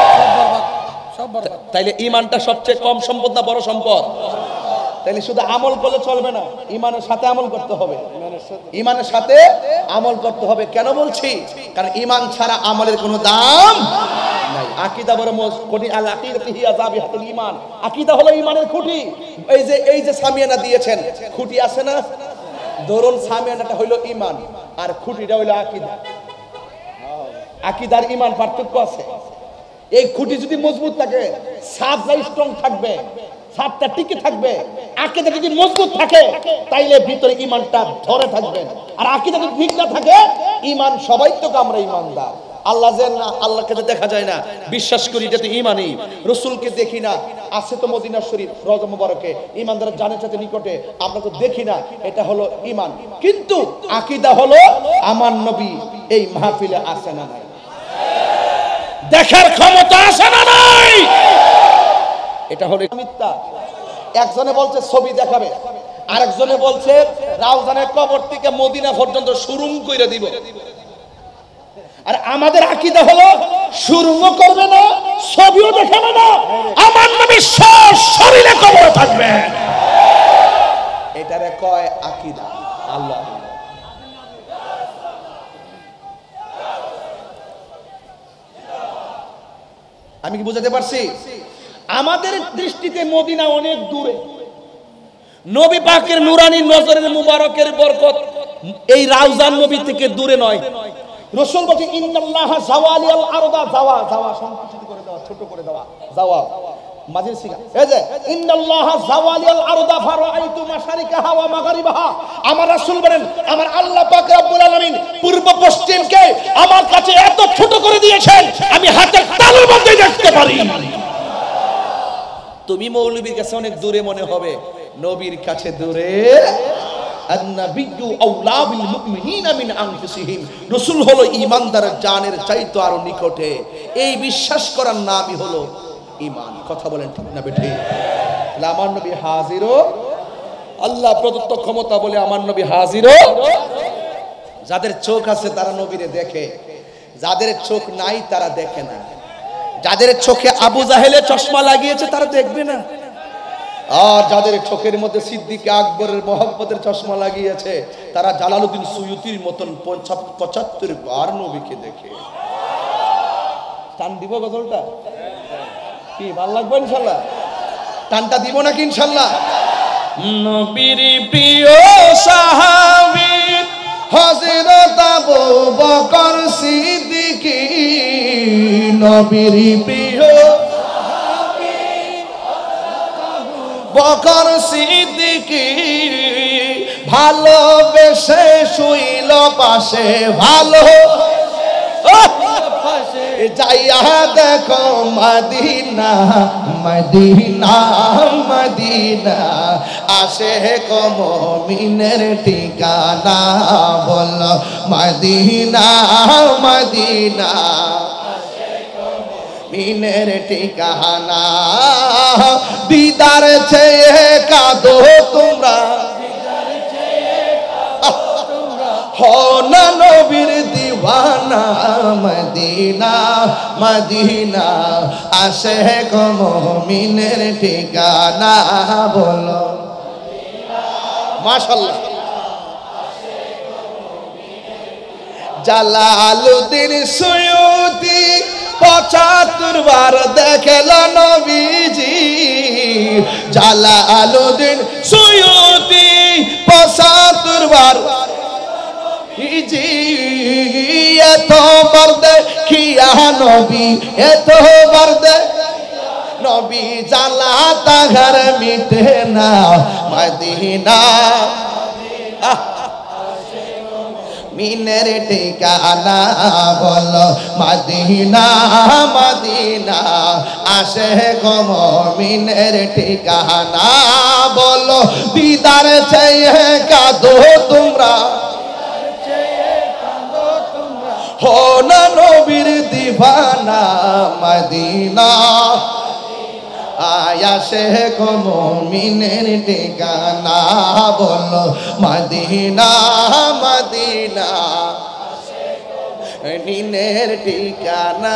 তাইলে ঈমানটা সবচেয়ে কম সম্পদ না বড় সম্পদ? তাইলে শুধু আমল করলে চলবে না, ঈমানের সাথে আমল করতে হবে। ঈমানের সাথে আমল করতে হবে। কেন বলছি? কারণ ঈমান ছাড়া আমলের কোনো দাম নাই। আকীদা বড় কঠিন। আল আকীদাতু হিয়া যাবিহাতুল ঈমান, আকীদা হলো ঈমানের খুঁটি। এই যে এই যে সামিয়ানা দিয়েছেন, খুঁটি আছে না? ধরুন সামিয়ানাটা হইলো ঈমান আর খুঁটিটা হইলো আকীদা। আকীদার ঈমান পার্থক্য আছে। এই খুঁটি যদি মজবুত থাকে ছাদটা স্ট্রং থাকবে, ছাদটা টিকে থাকবে। আকীদা যদি মজবুত থাকে তাইলে ভিতরে ঈমানটা ধরে থাকবে। আর আকীদা যদি ঠিক না থাকে, ঈমান সবাই তো আমরা ঈমানদার, আল্লাহ যে না, আল্লাহকে তো দেখা যায় না, বিশ্বাস করি এটা তো ঈমানই। রাসূলকে দেখি না, আছে তো মদিনা শরীফ রওজা মুবারকে, ঈমানদার জানের সাথে নিকটে, আমরা তো দেখি না, এটা হলো ঈমান। কিন্তু আকীদা হলো আমার নবী এই মাহফিলে আছে না নাই, দেখার ক্ষমতা আছে না নাই, এটা হলো মিথ্যা। একজনে বলছে ছবি দেখাবে, আরেকজনে বলছে রাউজানের কবর থেকে মদিনা পর্যন্ত সুরুং কইরা দিব। আর আমাদের আকীদা হলো সুরুংও করবে না, ছবিও দেখাবে না, আমার নবী সশরীরে কবরে থাকবে, এটারে কয় আকীদা। আল্লাহ আমি কি বুঝাতে পারছি? আমাদের দৃষ্টিতে মদিনা অনেক দূরে, নবী পাকের নুরানি নজরের মুবারকের বরকত এই রাউজান নবী থেকে দূরে নয়। রাসূল বলেন ইন্নাল্লাহা যাওয়ালিয়াল আরদা, যাওয়া যাওয়া সংকুচিত করে দেওয়া, ছোট করে দেওয়া, যাওয়া মাঝের সিগা, এই যে ইন্নাল্লাহা যাওয়ালিয়াল আরদা ফারাআইতু মাশারিকাহা ওয়া মাগরিবাহা। আমার রাসূল বলেন আমার আল্লাহ পাক রব্বুল আলামিন পূর্ব পশ্চিমকে আমার কাছে এত ছোট করে দিয়েছেন আমি হাতের তালুর মধ্যে দেখতে পারি। তুমি মৌলবীর কাছে অনেক দূরে মনে হবে, নবীর কাছে দূরে। আন-নাবিয়্যু আওলা বিল মুমিনিনা মিন আনফুসিহিম, রাসূল হলো ঈমানদারের জানের চাইতে আরো নিকটে। এই বিশ্বাস করার নামই হলো ঈমান। কথা বলেন ঠিক না বেঠি? আমার নবী হাজিরও, আল্লাহ প্রদত্ত ক্ষমতা বলে আমার নবী হাজিরও। যাদের চোখ আছে তারা নবীরে দেখে, যাদের চোখ নাই তারা দেখে না। যাদের চোখে আবু জাহেলে চশমা লাগিয়েছে তারা দেখবে না, আর যাদের চোখের মধ্যে সিদ্দিক আকবরের মহব্বতের চশমা লাগিয়েছে তারা জালালউদ্দিন সুয়ুতির মতন পঁচাত্তর বার নবীকে দেখে। টান দিব গজলটা কি ভালো লাগবে ইনশাআল্লাহ? টানটা দিব নাকি ইনশাআল্লাহ? নবীর প্রিয় সাহাবী হযরত আবু বকর সিদ্দিক, নবীর প্রিয় বকর সিদ্দিক, ভালোবেসে শুইল পাশে, ভালো যাইয়া দেখো মদিনা মদিনা মদিনা, আসে কো মুমিনের ঠিকানা, বলো মদিনা মদিনা, মিনের ঠিকানা। দিদার চেয়ে কাঁদো তোমরা, হো না নবীর দিওয়ানা, মদিনা মদিনা, আসে গো মুমিনের ঠিকানা, বলো মাশাআল্লাহ। জালালউদ্দিন সুয়ুতি পঁচাত্তর বার দেখল নবীজি, জালালউদ্দিন সুয়ুতি পঁচাত্তর বার জি, এতবার দেখিয়া নবী, এতবার নবী জালা তাহার মিটে না, মদিনা মিনের ঠিকানা, বলো মদিনা মদিনা, আসে গো মুমিনের ঠিকানা, বলো দিদার চেয়ে কাঁদো তোমরা, হো না নবীর দিওয়ানা, মদিনা আসে গো মুমিনের ঠিকানা, বলো মদিনা মদিনা, মিনের ঠিকানা।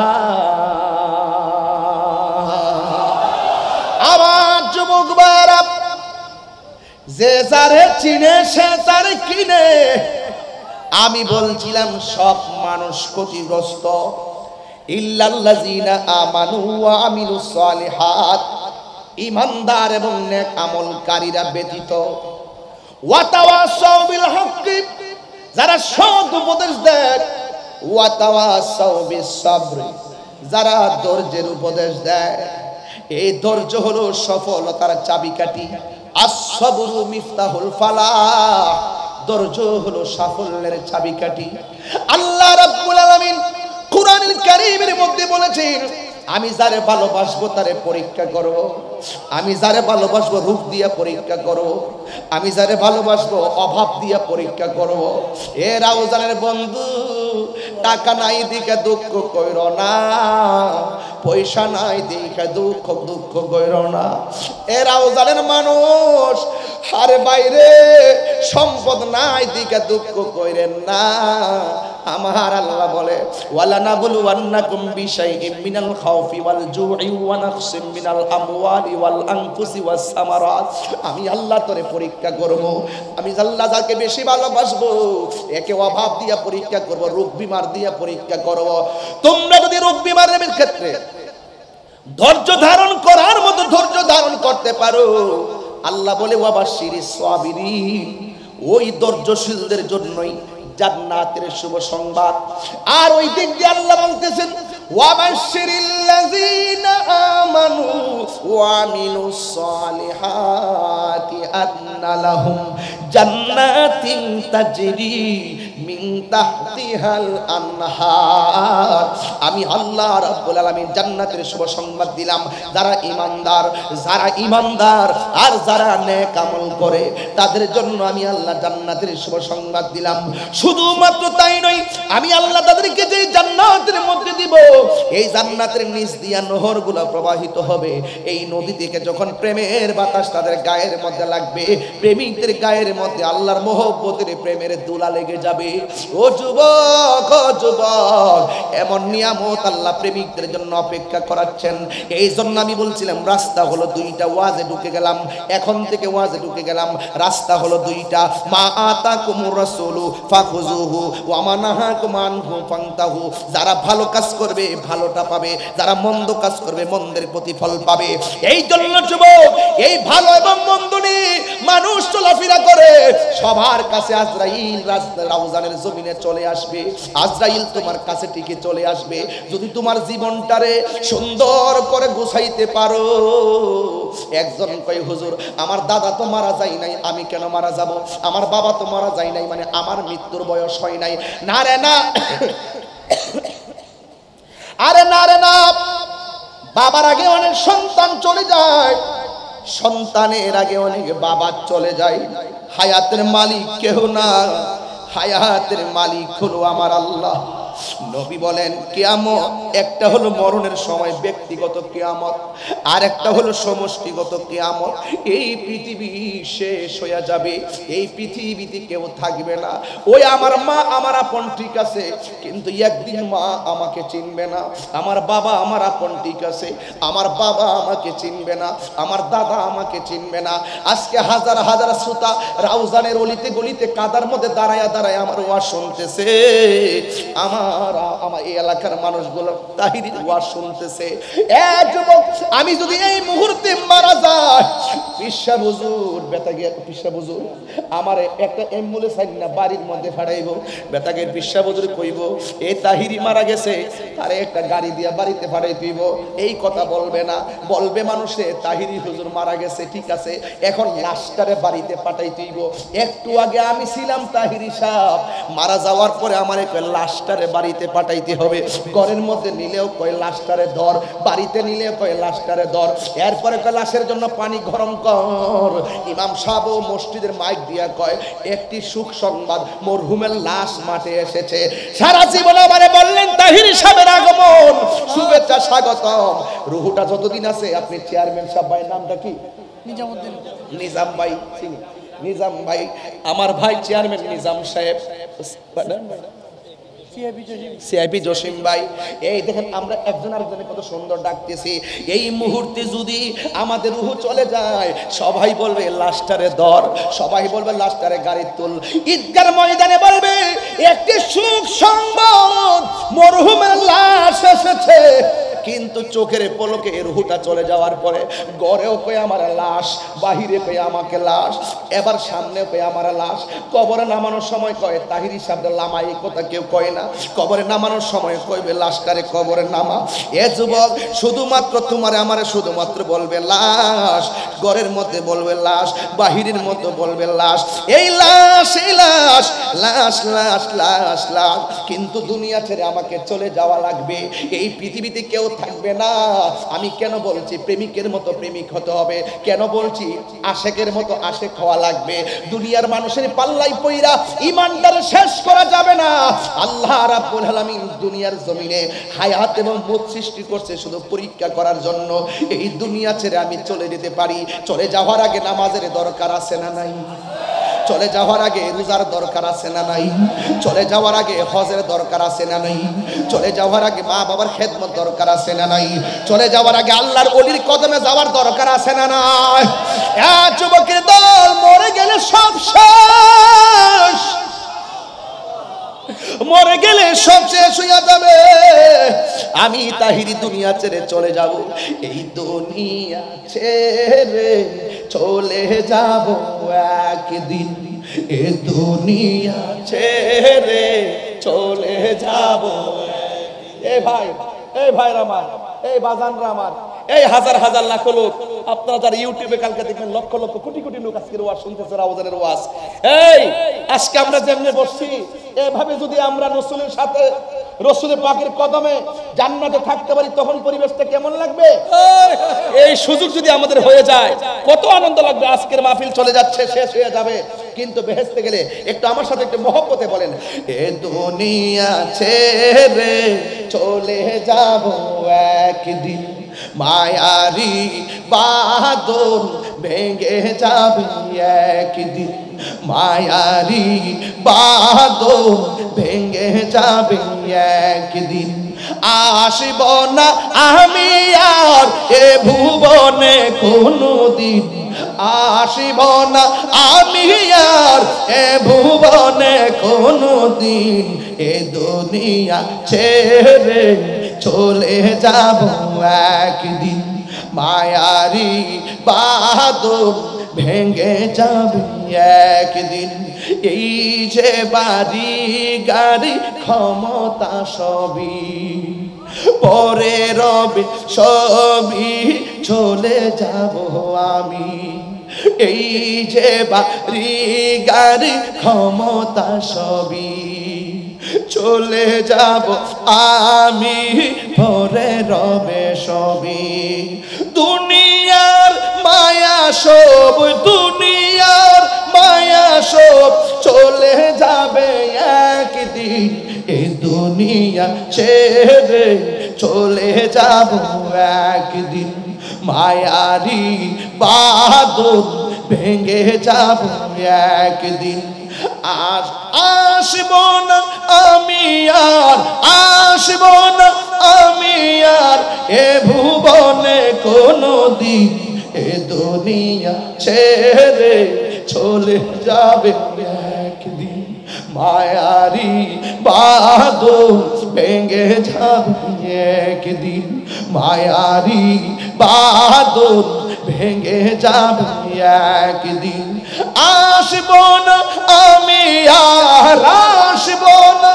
আমার যুবক ভাইরা, যে যারে চিনে সে তার কিনে। আমি বলছিলাম সব মানুষ ক্ষতিগ্রস্ত, ইল্লাল্লাযীনা আমানু ওয়া আমিলুস সালিহাত, ঈমানদার এবং নেক আমলকারীরা ব্যতীত। ওয়া তাওয়াসাউ বিল হক্কি, যারা সৎ উপদেশ দেয়। ওয়া তাওয়াসাউ বিস সাবর, যারা ধৈর্যের উপদেশ দেয়, এই ধৈর্য হলো সফলতার চাবিকাঠি। আস-সাবরু মিফতাহুল ফালাহ, ধৈর্য হলো সাফল্যের চাবিকাঠি। আল্লাহ রাব্বুল আলামিন কুরআনুল কারীমের মধ্যে বলেছেন, আমি যারে ভালোবাসবো তারে পরীক্ষা করব, আমি যারে ভালোবাসবো রূপ দিয়া পরীক্ষা করব, আমি যারে ভালোবাসবো অভাব দিয়া পরীক্ষা করব। এ রাউজানের বন্ধু, টাকা নাই দিকে দুঃখ কইরো না, পয়সা নাই দিকে দুঃখ দুঃখ কইরো না। এ রাউজানের মানুষ, আরে বাইরে সম্পদ নাই দিকে দুঃখ কইরেন না। আমার আল্লাহ বলে, ওয়ালা নাবলুওয়ান্নাকুম বিশাইইম মিনাল খাউফি ওয়াল জুই ওয়া নাকসিম মিনাল আমওয়ালি ওয়াল আনফুসি ওয়াস সামারাত। আমি আল্লাহ তোরে পরীক্ষা করব, আমি আল্লাহ যাকে বেশি ভালোবাসবো একে অভাব দিয়া পরীক্ষা করব, রোগ বিমার দিয়া পরীক্ষা করব। তোমরা যদি রোগ বিমারের ক্ষেত্রে ধৈর্য ধারণ করার মতো ধৈর্য ধারণ করতে পারো, আল্লাহ বলে ওয়াবাশশিরিস সাবিরিন, ওই ধৈর্যশীলদের জন্যই জান্নাতের শুভ সংবাদ। আর ওই দিক দিয়ে আল্লাহ বলতেছেন, ওয়াবাশশিরিল্লাযীনা আমানু ওয়া আমিলুস সালিহাতি আন্না লাহুম জান্নাতিন তাজরি মিন তাহতিহাল আনহার। আমি আল্লাহ রাব্বুল আলামিন জান্নাতের শুভ সংবাদ দিলাম যারা ঈমানদার, যারা ঈমানদার আর যারা নেক আমল করে তাদের জন্য আমি আল্লাহ জান্নাতের শুভ সংবাদ দিলাম। শুধুমাত্র তাই নয়, আমি আল্লাহ তাদেরকে যে জান্নাতের মধ্যে দিব, এই জান্নাতের নিচ দিয়া নহরগুলো প্রবাহিত হবে। এই নদী থেকে যখন প্রেমের বাতাস তাদের গায়ের মধ্যে লাগবে, প্রেমিকদের গায়ের মধ্যে আল্লাহর মহব্বতের প্রেমের দোলা লেগে যাবে। ও যুবক, ও যুবক, এমন নিয়ামত আল্লাহ প্রেমিকদের জন্য অপেক্ষা করাচ্ছেন। এই জন্য আমি বলছিলাম রাস্তা হলো দুইটা, ওয়াজে ঢুকে গেলাম, এখন থেকে ওয়াজে ঢুকে গেলাম। রাস্তা হলো দুইটা, মা আতাকুমুর রাসূলু ফাখুযুহু ওয়া মা নাহাকুম আনহু ফান্তাহু। যারা ভালো কাজ করবে ভালোটা পাবে, যারা মন্দ কাজ করবে মন্দের প্রতিফল পাবে। এই জন্য যুবক, এই ভালো এবং মন্দ নিয়ে মানুষ চলাফেরা করে, সবার কাছে আজরাইল রাউজানের জমিনে চলে আসবে। আজরাইল তোমার কাছে টিকে চলে আসবে যদি তোমার জীবনটারে সুন্দর করে গুছাইতে পারো। একজন কই, হুজুর আমার দাদা তো মারা যায় নাই, আমি কেন মারা যাব? আমার বাবা তো মারা যায় নাই, মানে আমার মৃত্যুর বয়স হয় নাই। না রে না, আরে না রে না, বাবার আগে অনেক সন্তান চলে যায়, সন্তানের আগে অনেক বাবা চলে যায়। হায়াতের মালিক কেউ না, হায়াতের মালিক হলো আমার আল্লাহ। নবী বলেন কিয়ামত একটা হলো মরণের সময় ব্যক্তিগত কিয়ামত, আর একটা হলো সমষ্টিগত কিয়ামত। এই পৃথিবী শেষ হয়ে যাবে, এই পৃথিবীতে কেউ থাকবে না। ওই আমার মা আমার আপন ঠিক আছে, কিন্তু একদিন মা আমাকে চিনবে না। আমার বাবা আমার আপন ঠিক আছে, আমার বাবা আমাকে চিনবে না, আমার দাদা আমাকে চিনবে না। আজকে হাজার হাজার শ্রোতা রাউজানের অলিতে গলিতে কাদার মধ্যে দাঁড়ায়া দাঁড়ায় আমার ওয়াজ শুনতেছে। আমার আমার এই এলাকার মানুষগুলো তাহিরির ওয়াজ শুনতেছে। এক যুবক, আমি যদি এই মুহূর্তে মারা যাই, পিসা হুজুর বেতা গিয়ে পিসা হুজুর আমার একটা অ্যাম্বুলেন্স আইন না বাড়ির মধ্যে ফাড়াইব। বেতাগের পিসা হুজুর কইব এই তাহিরি মারা গেছে, তারে একটা গাড়ি দিয়া বাড়িতে ফাড়াই দিব। এই কথা বলবে না, বলবে মানুষে তাহিরি হুজুর মারা গেছে, ঠিক আছে, এখন লাশটারে বাড়িতে পাঠাই দিব। একটু আগে আমি ছিলাম তাহিরি সাহেব, মারা যাওয়ার পরে আমার লাশটারে বাড়িতে পাঠাইতে হবে। ঘরের মধ্যে নিলেও কয় লাশটারে ধর, বাড়িতে নিলেও কয় লাশটারে ধর। এরপরে কয় লাশের জন্য পানি গরম কর। ইমাম সাহেব মসজিদের মাইক দিয়া কয় একটি সুখ সংবাদ, মরহুমের লাশ মাঠে এসেছে। সারা জীবন আমারে বললেন তাহিরি সাহেবের আগমন, শুভেচ্ছা স্বাগতম। রুহুটা যতদিন আছে, আপনি চেয়ারম্যান সাহেব ভাই নামটা কি? নিজামউদ্দিন। নিজাম ভাই, নিজাম ভাই আমার ভাই চেয়ারম্যান নিজাম সাহেব, সিআইপি জসিম ভাই। এই দেখেন আমরা একজন আরেকজনের কত সুন্দর ডাকতেছি। এই মুহূর্তে যদি আমাদের রূহ চলে যায়, সবাই বলবে লাশটারে ধর, সবাই বলবে লাশটারে গাড়ি তুল। ঈদগার ময়দানে বলবে একটি সুখ সংবাদ, মরহুমের লাশ এসেছে। কিন্তু চোখের পলকে রুহুটা চলে যাওয়ার পরে ঘরেও কই আমার লাশ, বাহিরে কই আমাকে লাশ, এবার সামনে কই আমার লাশ। কবরে নামানোর সময় কয় তাহিরি সাহেব লামাই, কথা কেউ কয় না। কবরে নামানোর সময় কইবে লাশটারে কবরে নামা। এ যুবক, শুধুমাত্র তোমার আমারে শুধুমাত্র বলবে লাশ, ঘরের মধ্যে বলবে লাশ, বাহিরের মধ্যে বলবে লাশ। এই লাশ, এই লাশ, লাশ লাশ লাশ লাশ। কিন্তু দুনিয়া ছেড়ে আমাকে চলে যাওয়া লাগবে, এই পৃথিবীতে কেউ থাকবে না। আমি কেন বলছি প্রেমিকের মতো প্রেমিক হতে হবে, কেন বলছি আশেকের মতো আশেক হওয়া লাগবে। দুনিয়ার মানুষের পাল্লাই পইরা ঈমানটারে শেষ করা যাবে না। আল্লাহ রাব্বুল আলামিন দুনিয়ার জমিনে হায়াত এবং মৌত সৃষ্টি করছে শুধু পরীক্ষা করার জন্য। এই দুনিয়া ছেড়ে আমি চলে যেতে পারি, চলে যাওয়ার আগে নামাজের দরকার আছে না নাই? চলে যাওয়ার আগে রোজার দরকার আছে না নাই? চলে যাওয়ার আগে হজের দরকার আছে না নাই? চলে যাওয়ার আগে মা বাবার খেদমত দরকার আছে না নাই? চলে যাওয়ার আগে আল্লাহর ওলির কদমে যাওয়ার দরকার আছে না নাই? এ যুবকের দল, মরে গেলে সব শেষ, মরে গেলে সব শেষ হইয়া যাবে। আমি তাহিরি দুনিয়া ছেড়ে চলে যাব, এই দুনিয়া ছেড়ে চলে যাব একদিন, এ দুনিয়া ছেড়ে চলে যাব। এ ভাই, এই ভাইরা আমার, এই বাজানরা আমার, এই হাজার হাজার লাখ লোক, আপনারা যারা ইউটিউবে কালকে দেখবেন লক্ষ লক্ষ কোটি কোটি লোক আজকের ওয়াজ শুনতেছে, রাউজানের ওয়াজ। এই আজকে আমরা যেমনে বসছি, এভাবে যদি আমরা রাসূলের সাথে, রাসূলের পাকের কদমে জান্নাতে থাকতে পারি, তখন পরিবেশটা কেমন লাগবে? এই সুযোগ যদি আমাদের হয়ে যায় কত আনন্দ লাগবে। আজকের মাহফিল চলে যাচ্ছে, শেষ হয়ে যাবে, কিন্তু বেহেশতে গেলে একটু আমার সাথে একটু মহব্বতে বলেন, এ দুনিয়া ছেড়ে চলে যাব একদিন, মায়ারি বাঁধন ভেঙে যাবে একদিন, মায়ারি বাঁধন ভেঙে যাবে একদিন। আসব না আমি আর এ ভুবনে কোনদিন, আসব না আমি আর এ ভুবনে কোনদিন, এ দুনিয়া ছেড়ে চলে যাব একদিন, মায়ারি বাঁধন ভেঙে যাবে একদিন। এই যে বাড়ি গাড়ি ক্ষমতা সবই পরে রবে, সবই চলে যাব আমি। এই যে বাড়ি গাড়ি ক্ষমতা সবই চলে যাব আমি, পরে রবে সবই। দুনিয়ার মায়া সব, দুনিয়ার মায়া সব চলে যাবে একদিন, এই দুনিয়া ছেড়ে চলে যাব একদিন, মায়ারি বাঁধন ভেঙে যাব একদিন। আজ আসব না আমি আর, আসব না আমি আর এ ভুবনে কোনদিন, এ দুনিয়া ছেড়ে চলে যাবে একদিন, মায়ারি বাঁধন ভেঙে যাবে একদিন, মায়ারি বাঁধন ভেঙে যাবে একদিন। আসব না আমি আর, আসব না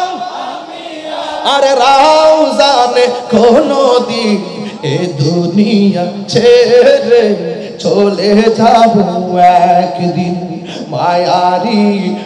আরে রাউজানে কোনদিন, এ দুনিয়া ছেড়ে চলে যাব একদিন, মায়ারি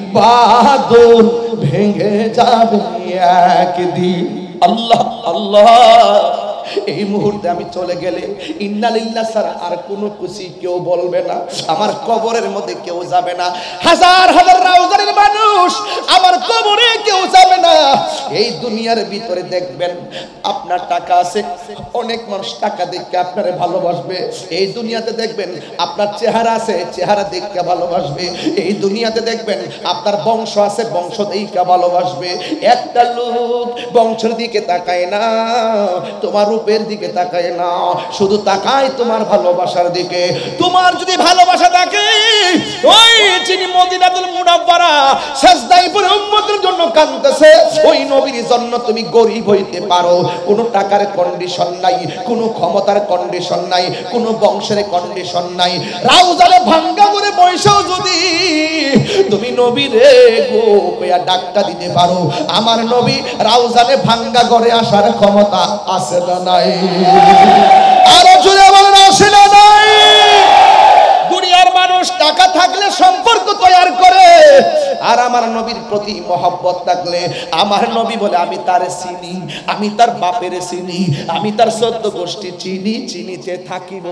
বাঁধন ভেঙে যাবে একদিন। আল্লাহ আল্লাহ, এই মুহূর্তে আমি চলে গেলে ইন্না লিল্লাহ ছাড়া আর কোনো খুশি কেউ বলবে না, আমার কবরের মধ্যে কেউ যাবে না। হাজার হাজার রাউজানের মানুষ আমার কবরে কেউ যাবে না। এই দুনিয়ার ভিতরে দেখবেন আপনার টাকা আছে, অনেক মানুষ টাকা দেখে আপনারে ভালোবাসবে। এই দুনিয়াতে দেখবেন আপনার চেহারা আছে, চেহারা দেখে ভালোবাসবে। এই দুনিয়াতে দেখবেন আপনার বংশ আছে, বংশ দেখে ভালোবাসবে। একটা লোক বংশের দিকে তাকায় না, তোমার রূপের দিকে তাকায় না, শুধু তাকায় তোমার ভালোবাসার দিকে। তোমার যদি ভালোবাসা থাকে, ওই যিনি মদিনাতুল মুনাওয়ারা মুনাফফারা সাজদায় পড়ে উম্মতের জন্য কাঁদতেছে। ওই নবীর জন্য তুমি গরিব হইতে পারো, কোনো টাকার কন্ডিশন নাই, কোনো ক্ষমতার কন্ডিশন নাই, কোনো বংশের কন্ডিশন নাই। রাউজানে ভাঙ্গা করে বৈশাও যদি তুমি নবীরে গো কইয়া ডাকটা দিতে পারো, আমার নবী রাউজানে ভাঙ্গা করে আসার ক্ষমতা আছে না নাই? আরো জোরে বলেন আছে না নাই? দুনিয়ার মানুষ টাকা থাকলে সম্পর্ক তৈরি করে, আর আমার নবীর প্রতি মহব্বত থাকলে আমার নবী বলে আমি তারে চিনি, আমি তার বাপের চিনি, আমি তার চোদ্দ গোষ্ঠী চিনি, চিনিতে থাকিব।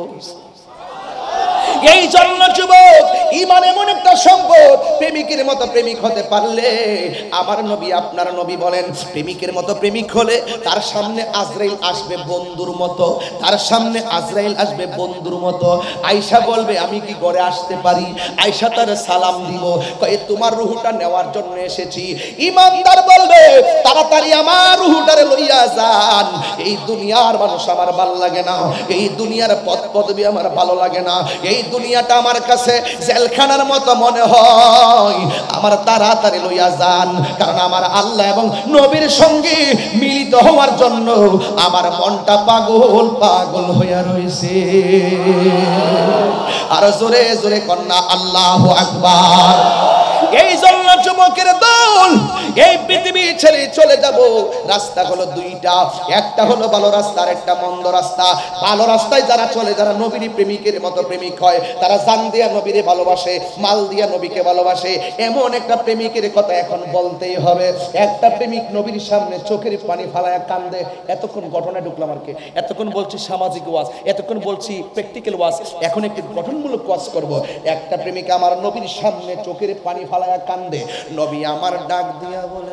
এই জন্য যুবক, ঈমান এমন একটা সম্পদ, প্রেমিকের মতো প্রেমিক হতে পারলে আমার নবী আপনার নবী বলেন প্রেমিকের মতো প্রেমিক হলে তার সামনে আজরাইল আসবে বন্ধুর মতো, তার সামনে আজরাইল আসবে বন্ধুর মতো। আয়েশা বলবে আমি কি ঘরে আসতে পারি? আয়েশা তার সালাম দিব, কয়ে তোমার রূহটা নেওয়ার জন্য এসেছি। ঈমানদার বলবে তাড়াতাড়ি আমার রূহটারে লইয়া যান, এই দুনিয়ার মানুষ আমার ভালো লাগে না, এই দুনিয়ার পদ পদবি আমার ভালো লাগে না, এই দুনিয়াটা আমার কাছে জেলখানার মতো মনে হয়, আমার তাড়াতাড়ি লইয়া যান, কারণ আমার আল্লাহ এবং নবীর সঙ্গে মিলিত হওয়ার জন্য আমার মনটা পাগল পাগল হইয়া রয়েছে। আর জোরে জোরে কন্যা আল্লাহু আকবার। এই জন্য যুবকের দল এই পৃথিবী ছেড়ে চলে যাব। রাস্তা হলো দুইটা, একটা হলো ভালো রাস্তা আর একটা মন্দ রাস্তা। ভালো রাস্তায় যারা চলে, যারা নবীর প্রেমিকের মতো প্রেমিক হয়, তারা জান দিয়া নবীরে ভালোবাসে, মাল দিয়া নবীকে ভালোবাসে। এমন একটা প্রেমিকের কথা এখন বলতেই হবে। একটা প্রেমিক নবীর সামনে চোখের পানি ফালায়া কান্দে। এতক্ষণ ঘটনা ঢুকলাম আর কি, এতক্ষণ বলছি সামাজিক ওয়াজ, এতক্ষণ বলছি প্র্যাকটিক্যাল ওয়াজ, এখন একটি গঠনমূলক ওয়াজ করব। একটা প্রেমিক আমার নবীর সামনে চোখের পানি ফালায়া কান্দে। নবী আমার ডাক দিয়া বলে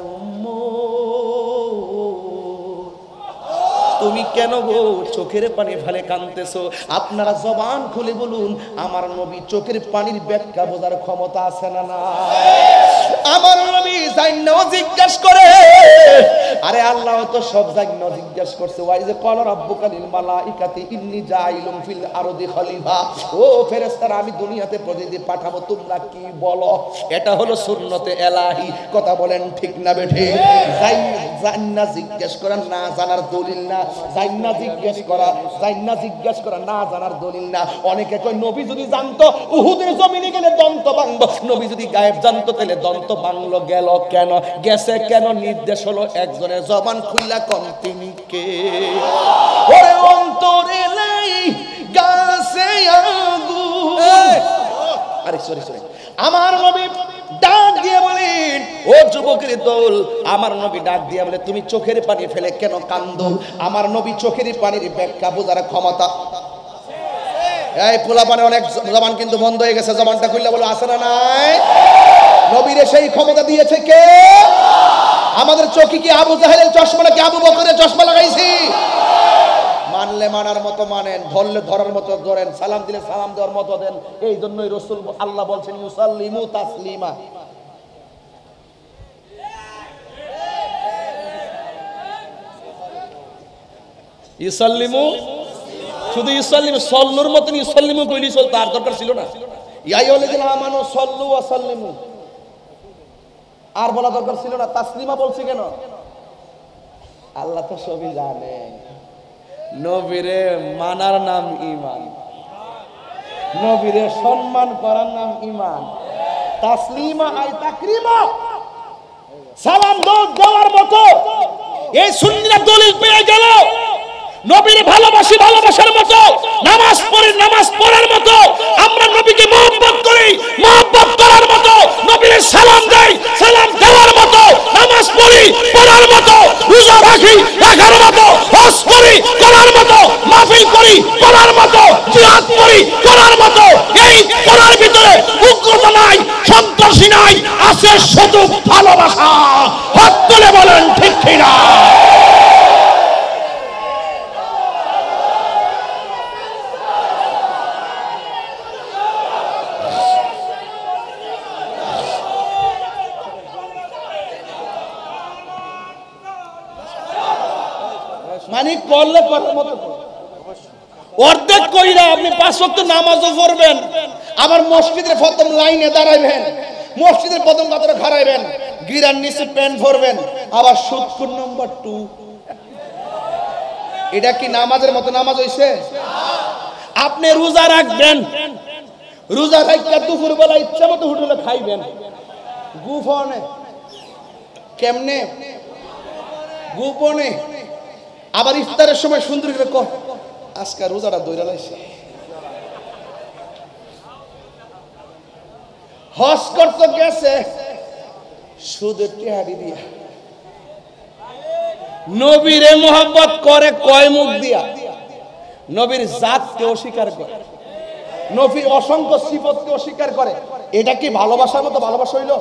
তুমি কেন গো চোখের পানি ফেলে কাঁদতেছো? আপনারা জবান খুলে বলুন, আমার নবী চোখের পানির ব্যাখ্যা বোঝার ক্ষমতা আছে না না? আমার নবী জান্নাও জিজ্ঞেস করে, আরে আল্লাহ তো সব জান্নাও জিজ্ঞেস করছে, ওয়াই যে ক্বালা রাব্বুকা লিল মালাইকাতি ইন্নী জাইলুম ফিল আরদি খলিফা। ও ফেরেশতারা আমি দুনিয়াতে প্রতিদিন পাঠাবো, তোমরা কি বলো? এটা হলো সুন্নতে এলাহি। কথা বলেন ঠিক না বেঠিক? জান্না জিজ্ঞেস করা না জানার দলিল না, জান্না জিজ্ঞেস করা জান্না জিজ্ঞেস করা না জানার দলিল না। অনেকে কয় নবী যদি জানতো উহুদের জমিনে গেলে দন্ত ভাঙবো, নবী যদি গায়েব জানতো তাহলে দন্ত ভাঙলো গেল কেন? গেছে কেন? নির্দেশ হলো একজনের, জবান খুললা কম তিনি কে? ওরে অন্তরে লাই গাছে আগুন। আরে সরি সরি আমার নবী ডাক দিয়ে বলেন, ও যুবকের দল, আমার নবী ডাক দিয়ে বলে তুমি চোখের পানি ফেলে কেন কান্দো? আমার নবী চোখের পানির ব্যাখ্যা বোঝার ক্ষমতা। এই পোলা পানে অনেক জবান কিন্তু বন্ধ হয়ে গেছে, জবানটা খুললে বলো আছে না নাই? নবীরে সেই ক্ষমতা দিয়েছে কে? আমাদের চোখে কি আবু জাহেলের চশমা নাকি আবু বকরের চশমা লাগাইছি? মানলে মানার মতো মানেন, ধরলে ধরার মতো ধরেন, সালাম দিলে সালাম দেওয়ার মতো দেন। এই জন্যই রাসূল আল্লাহ বলছেন ইউসাল্লিমু তাসলিমা। ইউসাল্লিমু, শুধু ইউসাল্লিমু, সল্লুর মতন ইউসাল্লিমু কইলি চল, তার দরকার ছিল না। ইয়া আইয়ুহাল্লাযিনা আমানু সাল্লু ওয়া সাল্লিমু, আর বলা দরকার ছিল না। তাসলিমা বলছি কেন? আল্লাহ তো সবই জানে। নবীরে মানার নাম ঈমান, নবীরে সম্মান করার নাম ঈমান। তাসলিমা আই তাকরিমা, সালাম দেওয়ার মতো এই সুন্নাত দলিল পেয়ে গেল। নবীর ভালোবাসি ভালোবাসার মতো, নামাজ পড়ি নামাজ পড়ার মতো, আমরা নবীকে মহব্বত করি মহব্বত করার মতো, নবীর সালাম দেই সালাম দেওয়ার মতো, নামাজ পড়ি পড়ার মতো, রোজা রাখি রাখার মতো, হজ করি করার মতো, মাহফিল করি করার মতো, জিহাদ করি করার মতো। এই করার ভিতরে উগ্রতা নাই, সন্ত্রাসী নাই, আছে শুধু ভালোবাসা। হাত তুলে বলেন ঠিক কিনা? মানে করলে করার মতো অর্ধেক কইরা আপনি পাঁচ ওয়াক্ত নামাজও পড়বেন, আবার মসজিদের প্রথম লাইনে দাঁড়াইবেন, মসজিদের প্রথম কাতারে খাড়াইবেন, গিরার নিচে প্যান্ট ভরবেন, আবার সত্তর নম্বর টু। এটা কি নামাজের মতো নামাজ হইছে? আপনি রোজা রাখবেন, রোজা রাখতে দুপুর বেলা ইচ্ছা মতো হোটেলে খাইবেন, গোপনে। কেমনে? গোপনে। আবার ইফতারের সময় সুন্দর করে কর আজকে রোজাটা দইরা লাইছে। হজ করতে গেছে সুদের টিহারি দিয়া, নবীরে মোহাব্বত করে কয় মুখ দিয়া, নবীর জাতকে অস্বীকার করে, নবীর অসংখ্য সিফতকে অস্বীকার করে। এটা কি ভালোবাসার মতো ভালোবাসা হইল?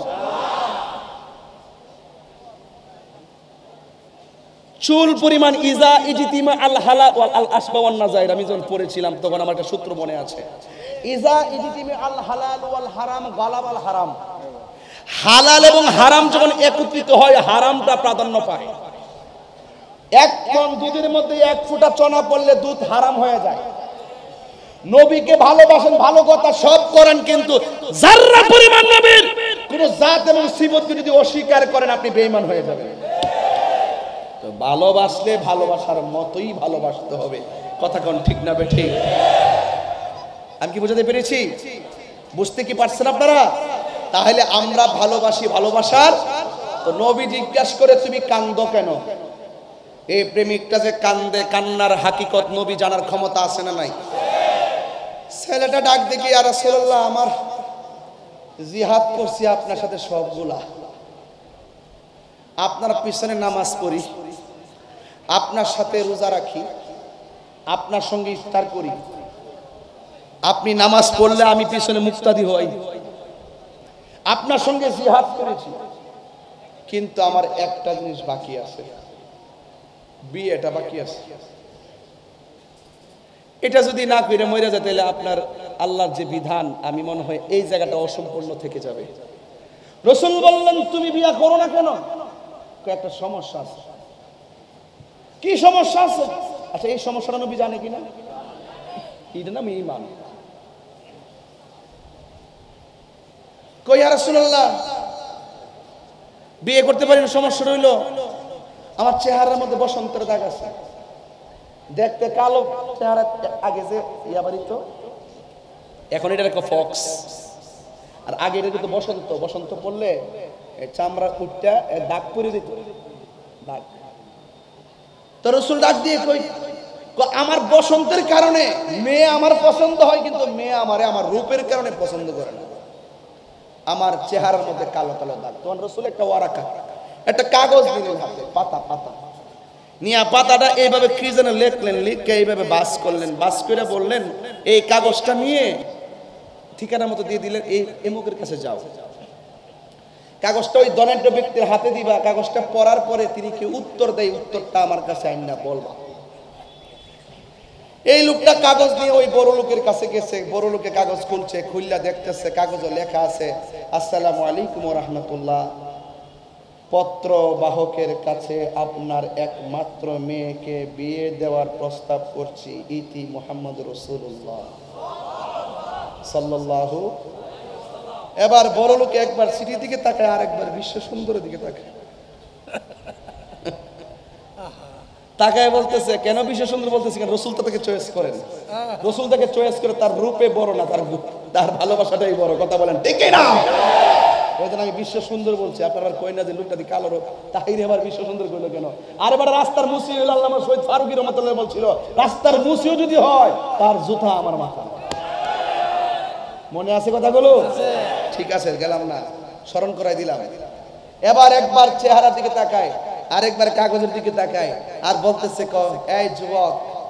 চুল পরিমাণ ইজা ইজতিমা আল হালাল ওয়াল আল আসবা ওয়ান নাজাইর, আমি যখন পড়েছিলাম তখন আমার একটা সূত্র মনে আছে, ইজা ইজতিমা আল হালাল ওয়াল হারাম গালাব আল হারাম। হালাল এবং হারাম যখন একত্রিত হয় হারামটা প্রাধান্য পায়। এক মণ দুধের মধ্যে এক ফোঁটা চনা পড়লে দুধ হারাম হয়ে যায়। নবীকে ভালোবাসেন, ভালো কথা সব করেন, কিন্তু যাররা পরিমাণ নবীর কোন জাত এবং সিফতকে যদি অস্বীকার করেন আপনি বেঈমান হয়ে যাবেন। তো ভালোবাসলে ভালোবাসার মতোই ভালোবাসতে হবে। কথা কোন ঠিক না বে ঠিক? আমি কি বোঝাতে পেরেছি? বুঝতে কি পারছেন আপনারা? তাহলে আমরা ভালোবাসি ভালোবাসার। তো নবী জিজ্ঞাসা করে তুমি কান্দো কেন? এই প্রেমিকটা যে কান্দে, কান্নার হাকিকত নবী জানার ক্ষমতা আছে না নাই? ছেলেটা ডাক দেখি, ইয়া রাসূলুল্লাহ, আমার জিহাদ করছি আপনার সাথে সবগুলা, আপনার পিছনে নামাজ পড়ি, আপনার সাথে রোজা রাখি, আপনার সঙ্গে ইফতার করি, আপনি নামাজ পড়লে আমি পিছনে মুক্তাদি হই, আপনার সঙ্গে জিহাদ করেছি, কিন্তু আমার একটা জিনিস বাকি আছে, বিয়েটা বাকি আছে। এটা যদি না করে মরে যায় তাহলে আপনার আল্লাহর যে বিধান আমি মনে হয় এই জায়গাটা অসম্পূর্ণ থেকে যাবে। রাসূল বললেন তুমি বিয়ে করো না কেন? একটা সমস্যা আছে। কি সমস্যা আছে? আচ্ছা এই সমস্যাটা নবী জানে কিনা? এটা নাম ঈমান। কই ইয়া রাসূলুল্লাহ বিয়ে করতে পারি না, সমস্যা রইল আমার চেহারার মধ্যে বসন্তের দাগ আছে, দেখতে কালো চেহারা, আগে যে ইয়া বাড়ি তো এখন এটা একটা ফক্স, আর আগে এটা কিন্তু বসন্ত, বসন্ত পড়লে চামড়া কুটটা দাগ পরে দিত, দাগ। তো রাসূল ডাক দিয়ে কই আমার বসন্তের কারণে মেয়ে আমার পছন্দ হয়, কিন্তু মেয়ে আমারে আমার রূপের কারণে পছন্দ করে না, আমার চেহারার মধ্যে কালো কালো দাগ। তখন রাসূল একটা ওয়ারাকা, একটা কাগজ দিলেন হাতে, পাতা পাতা নিয়া পাতাটা এইভাবে কি যেন লিখলেন, লিখে এইভাবে বাস করলেন, বাস করে বললেন এই কাগজটা নিয়ে ঠিকানার মতো দিয়ে দিলেন, এই এমুকের কাছে যাও, কাগজটা ওই দরিদ্র ব্যক্তির হাতে দিবা, কাগজটা পড়ার পরে তিনি কি উত্তর দেয় উত্তরটা আমার কাছে আইন না বলবা। এই লোকটা কাগজ নিয়ে ওই বড় লোকের কাছে গেছে, বড় লোকে কাগজ খুলছে, খুললা দেখতেছে কাগজে লেখা আছে আসসালামু আলাইকুম ওয়া রাহমাতুল্লাহ, পত্র বাহকের কাছে আপনার একমাত্র মেয়েকে বিয়ে দেওয়ার প্রস্তাব করছি, ইতি মুহাম্মদ রাসূলুল্লাহ সাল্লাল্লাহু। এবার বড় লোক একবার চিঠির দিকে তাকায় আর একবার বিশ্ব সুন্দরের দিকে তাকায়, তাকায় বলতেছে কেন বিশ্ব সুন্দর বলতেছে? কেন রাসূল তাকে চয়েস করেন, রাসূল তাকে চয়েস করে, তার রূপে বড় না, তার তার ভালোবাসাটাই বড়। কথা বলেন ঠিক না? ওইদিন আমি বিশ্ব সুন্দর বলছি, আপনার কই না যে লোকটা দিয়ে কালো, তাহির এবার বিশ্ব সুন্দর কইলো কেন? আর এবার রাস্তার মুসি আল্লামা শহীদ ফারুকী রহমাতুল্লাহ বলছিল রাস্তার মুসিও যদি হয় তার জুতা আমার মাথা। মনে আছে কথাগুলো? ঠিক আছে, গেলাম না, স্মরণ করাই দিলাম। এবার একবার চেহারার দিকে তাকায়, আরেকবার কাগজের দিকে তাকায়, আর বলতেছে ক এই যুবক,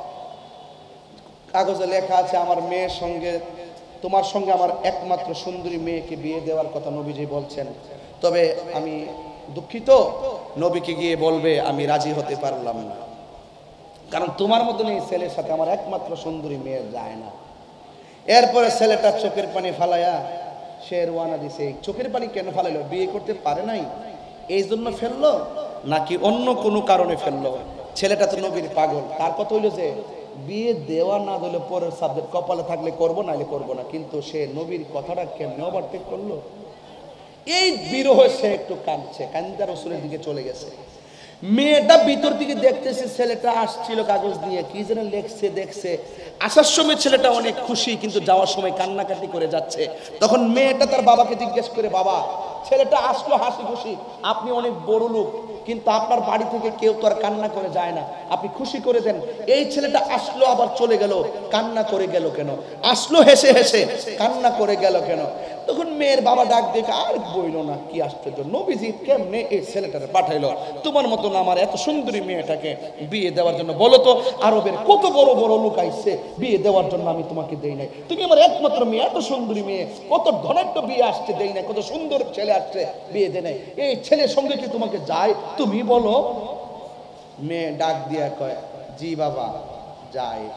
কাগজে লেখা আছে আমার মেয়ের সঙ্গে, তোমার সঙ্গে আমার একমাত্র সুন্দরী মেয়েকে বিয়ে দেওয়ার কথা নবীজি বলছেন, তবে আমি দুঃখিত, নবীকে গিয়ে বলবে আমি রাজি হতে পারলাম না, কারণ তোমার মতন এই ছেলের সাথে আমার একমাত্র সুন্দরী মেয়ে যায় না। এরপরে ছেলেটা চোখের পানি ফালাইয়া সে রওনা দিছে। চোখের পানি কেন ফালাইলো? বিয়ে করতে পারে নাই এই জন্য ফেললো, নাকি অন্য কোনো কারণে ফেললো? ছেলেটা তো নবীর পাগল, তার কথা হইলো যে বিয়ে দেওয়া না দিলে পরের সাবজেক্ট, কপালে থাকলে করবো নাইলে করবো না, কিন্তু সে নবীর কথাটা কেন ওভারটেক করলো? এই বিরহে সে একটু কাঁদছে, কান্দা রসুলের দিকে চলে গেছে। মেয়েটা ভিতর দিকে দেখতেছে, ছেলেটা আসছিল কাগজ দিয়ে কি যেন লেখছে দেখছে। আসার সময় ছেলেটা অনেক খুশি, কিন্তু যাওয়ার সময় কান্নাকাটি করে যাচ্ছে। তখন মেয়েটা তার বাবাকে জিজ্ঞেস করে, বাবা ছেলেটা আসলো হাসি খুশি, আপনি অনেক বড় লোক, কিন্তু আপনার বাড়ি থেকে কেউ তো আর কান্না করে যায় না, আপনি খুশি করে দেন। এই ছেলেটা আসলো আবার চলে গেল, কান্না করে গেল কেন? আসলো হেসে হেসে, কান্না করে গেল কেন? তখন মেয়ের বাবা ডাক দেখে, আর বইল না, কি আশ্চর্য, নবীজি কেমনে এই ছেলেটারে পাঠাইলো তোমার মতন আমার এত সুন্দরী মেয়েটাকে বিয়ে দেওয়ার জন্য? বলো তো আরবের কত বড় বড় লোক আইছে বিয়ে দেওয়ার জন্য, আমি তোমাকে দেই নাই। তুমি আমার একমাত্র মেয়ে, এত সুন্দরী মেয়ে, কত ধনাঢ্য বিয়ে আসছে, দেই নাই। কত সুন্দর ছেলে আসছে, বিয়ে দেয় নাই। এই ছেলের সঙ্গে কি তোমাকে যায়? তুমি বলো। মেয়ে ডাক দিয়া কয়, জি বাবা যায়।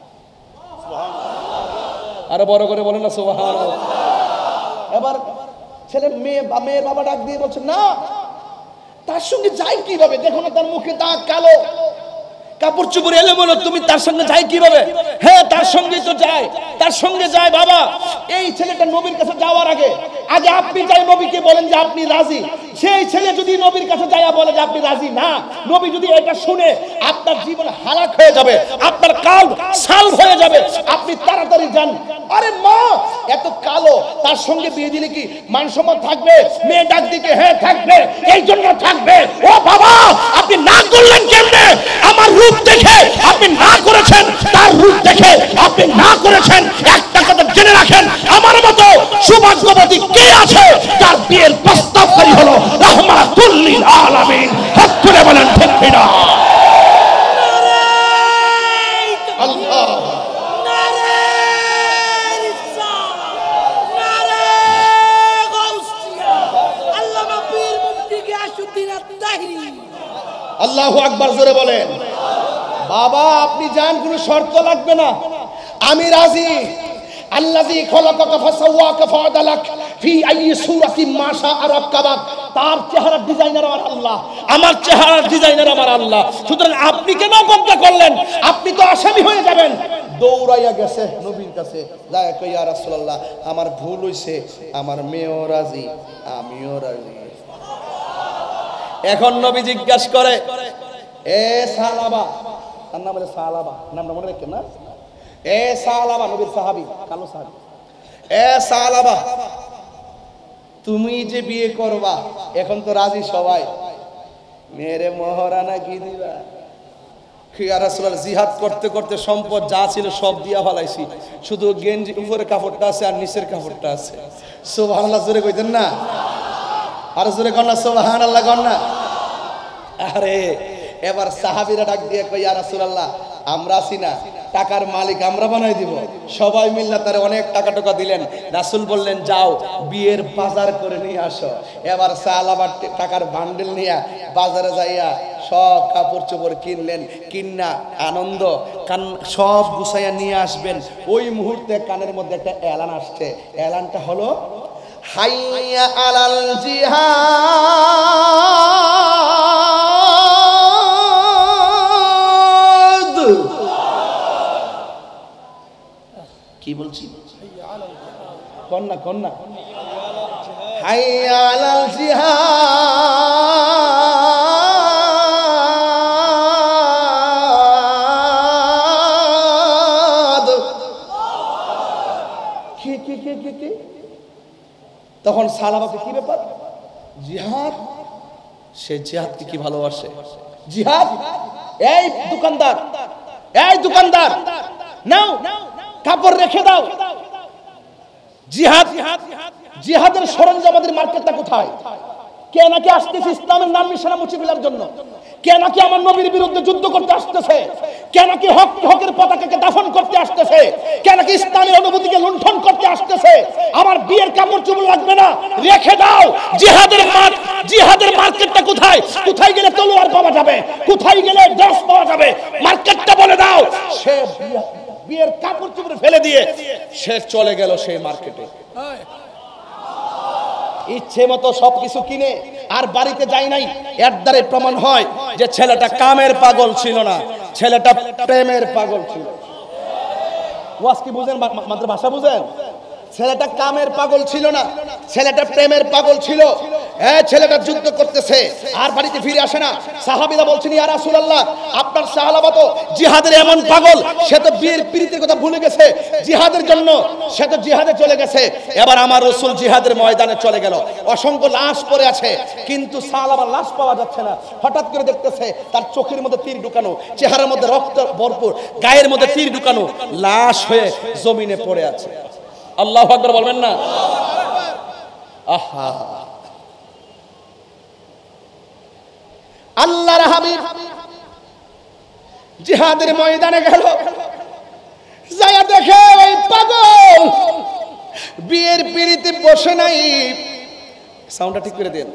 আরো বড় করে বলে না সুবহানাল্লাহ। এবার ছেলে মেয়ে বা মেয়ের বাবা ডাক দিয়ে বলছে, না তার সঙ্গে যাই কিভাবে? দেখো না তার মুখে দাগ কালো, কাপড় চোপড় এলোমেলো, তুমি তার সঙ্গে যাই কিভাবে? হ্যাঁ তার সঙ্গে তো যায়, তার সঙ্গে যায়। বাবা এই ছেলেটা নবীর কাছে যাওয়ার আগে আগে আপনি যাই নবীকে বলেন যে আপনি রাজি। সেই ছেলে যদি নবীর কাছে যায় বলে যে আপনি রাজি না, নবী যদি এটা শুনে আপনার জীবন হালাক হয়ে যাবে, আপনার কাল সালভ হয়ে যাবে, আপনি তাড়াতাড়ি যান। আরে মা এত কালো, তার সঙ্গে বিয়ে দিলে কি মান সম্মান থাকবে? মেয়ে ডাক দিকে, হ্যাঁ থাকবে, এই জন্য থাকবে। ও বাবা আপনি না করলেন কেমনে? আমার রূপ দেখে আপনি না করেছেন, তার রূপ দেখে আপনি না করেছেন। একটা কথা জেনে রাখেন, আমার মতো সৌভাগ্যবতী কে আছে তার বিয়ের প্রস্তাবকারী হলো রাহমাতুল লিল আলামিন। হাত তুলে বলেন ঠিক কিনা? আল্লাহ আল্লাহু আকবার জোরে বলেন। বাবা আপনি যান, কোনো শর্ত লাগবে না, আমি রাজি। আল্লাযী খলাকাকা ফাসাওয়াকা ফাআদালাক ফি আইয়ি সূরাতিন মা শাআ রাক্কাবাক। তার চেহারার ডিজাইনার আমার আল্লাহ, আমার চেহারার ডিজাইনার আমার আল্লাহ। সুতরাং আপনি কেন অপেক্ষা করলেন? আপনি তো আসামি হয়ে যাবেন। দৌড়াইয়া গেছে নবীর কাছে, যায় কই ইয়া রাসূলুল্লাহ আমার ভুল হইছে, আমার মেয়েও রাজি, আমিও রাজি। এখন নবী জিজ্ঞাসা করে, এ সালাবা, তার নাম হলো সালাবা, নামটা মনে রাখেন না? এ সালাবা, নবীর সাহাবী, কালো সাহাবী। এ সালাবা তুমি যে বিয়ে করবা, এখন তো রাজি সবাই, মেরে মহারানা কি দিবা? ইয়া রাসূলুল্লাহ জিহাদ করতে করতে সম্পদ যা ছিল সব দিয়া ফেলাইছি, শুধু গেঞ্জি উপরে কাপড়টা আছে আর নিচের কাপড়টা আছে। সুবহানাল্লাহ জোরে কইতেন না? আর জোরে কর না সুবহানাল্লাহ কর না। আরে এবার সাহাবীরা ডাক দিয়ে কই ইয়া রাসূলুল্লাহ আমরা আছি না, টাকার মালিক আমরা বানাই দিব। সবাই মিল্লা তারে অনেক টাকা টাকা দিলেন। রাসূল বললেন যাও বিয়ের বাজার করে নিয়ে আসো। এবার সাহাবার টাকার বান্ডেল নিয়ে বাজারে যাইয়া সব কাপড় চোপড় কিনলেন, কিন্না আনন্দ কান সব গুছাইয়া নিয়ে আসবেন। ওই মুহূর্তে কানের মধ্যে একটা এলান আসছে, এলানটা হলো হাইয়া আলাল জিহাদ। কি বলছি? কন্যা কন্যা হাইয়া আলাল জিহাদ। কি কি কি কি কি? তখন সালাবাকে কি ব্যাপার? জিহাদ। সে জিহাদকে কি ভালোবাসে? জিহাদ। এই দোকানদার, এই দোকানদার নাও কাপড় রেখে দাও। জিহাদ, জিহাদের সরঞ্জাম আমাদের মার্কেটটা কোথায়? কে নাকি আসতেছে ইসলামের নাম নিশানা মুছে ফেলার জন্য? কে নাকি আমার নবীর বিরুদ্ধে যুদ্ধ করতে আসতেছে? কে নাকি হক হকের পতাকাকে দাফন করতে আসতেছে? কে নাকি ইসলামের অনুভূতিকে লুণ্ঠন করতে আসতেছে? আমার বিয়ের কাপড় চোপড় লাগবে না, রেখে দাও। জিহাদের মাঠ, জিহাদের মার্কেটটা কোথায়? কোথায় গেলে তলোয়ার পাওয়া যাবে? কোথায় গেলে ড্রেস পাওয়া যাবে? মার্কেটটা বলে দাও। সে বিয়ের কাপড় চোপড় ফেলে দিয়ে সে চলে গেল সেই মার্কেটে, ইচ্ছে মতো সবকিছু কিনে আর বাড়িতে যাই নাই। এর দ্বারা প্রমাণ হয় যে ছেলেটা কামের পাগল ছিল না, ছেলেটা প্রেমের পাগল ছিল। ওয়াজ কি বুঝেন? মাত্র ভাষা বুঝেন? ছেলেটা কামের পাগল ছিল না, ছেলেটা প্রেমের পাগল ছিল, হ্যাঁ ছেলেটা যুদ্ধ করতেছে আর বাড়িতে ফিরে আসে না। সাহাবীরা বলছেন, ইয়া রাসূলুল্লাহ, আপনার সাহাবা তো জিহাদের এমন পাগল, সে তো বিয়ের প্রীতির কথা ভুলে গেছে, জিহাদের জন্য সে তো জিহাদে চলে গেছে। এবার আমার রাসূল জিহাদের ময়দানে চলে গেল, অসংখ্য লাশ পড়ে আছে, কিন্তু সাহাবার লাশ পাওয়া যাচ্ছে না। হঠাৎ করে দেখতেছে তার চোখের মধ্যে তীর ঢুকানো, চেহারার মধ্যে রক্ত ভরপুর, গায়ের মধ্যে তীর ঢুকানো, লাশ হয়ে জমিনে পড়ে আছে। আল্লাহু আকবার বলবেন না? আহা, আল্লাহর হাবিব জিহাদের ময়দানে গেল, যায়া দেখে ওই পাগল বিয়ের পিড়িতে বসে নাই। সাউন্ডটা ঠিক করে দেন।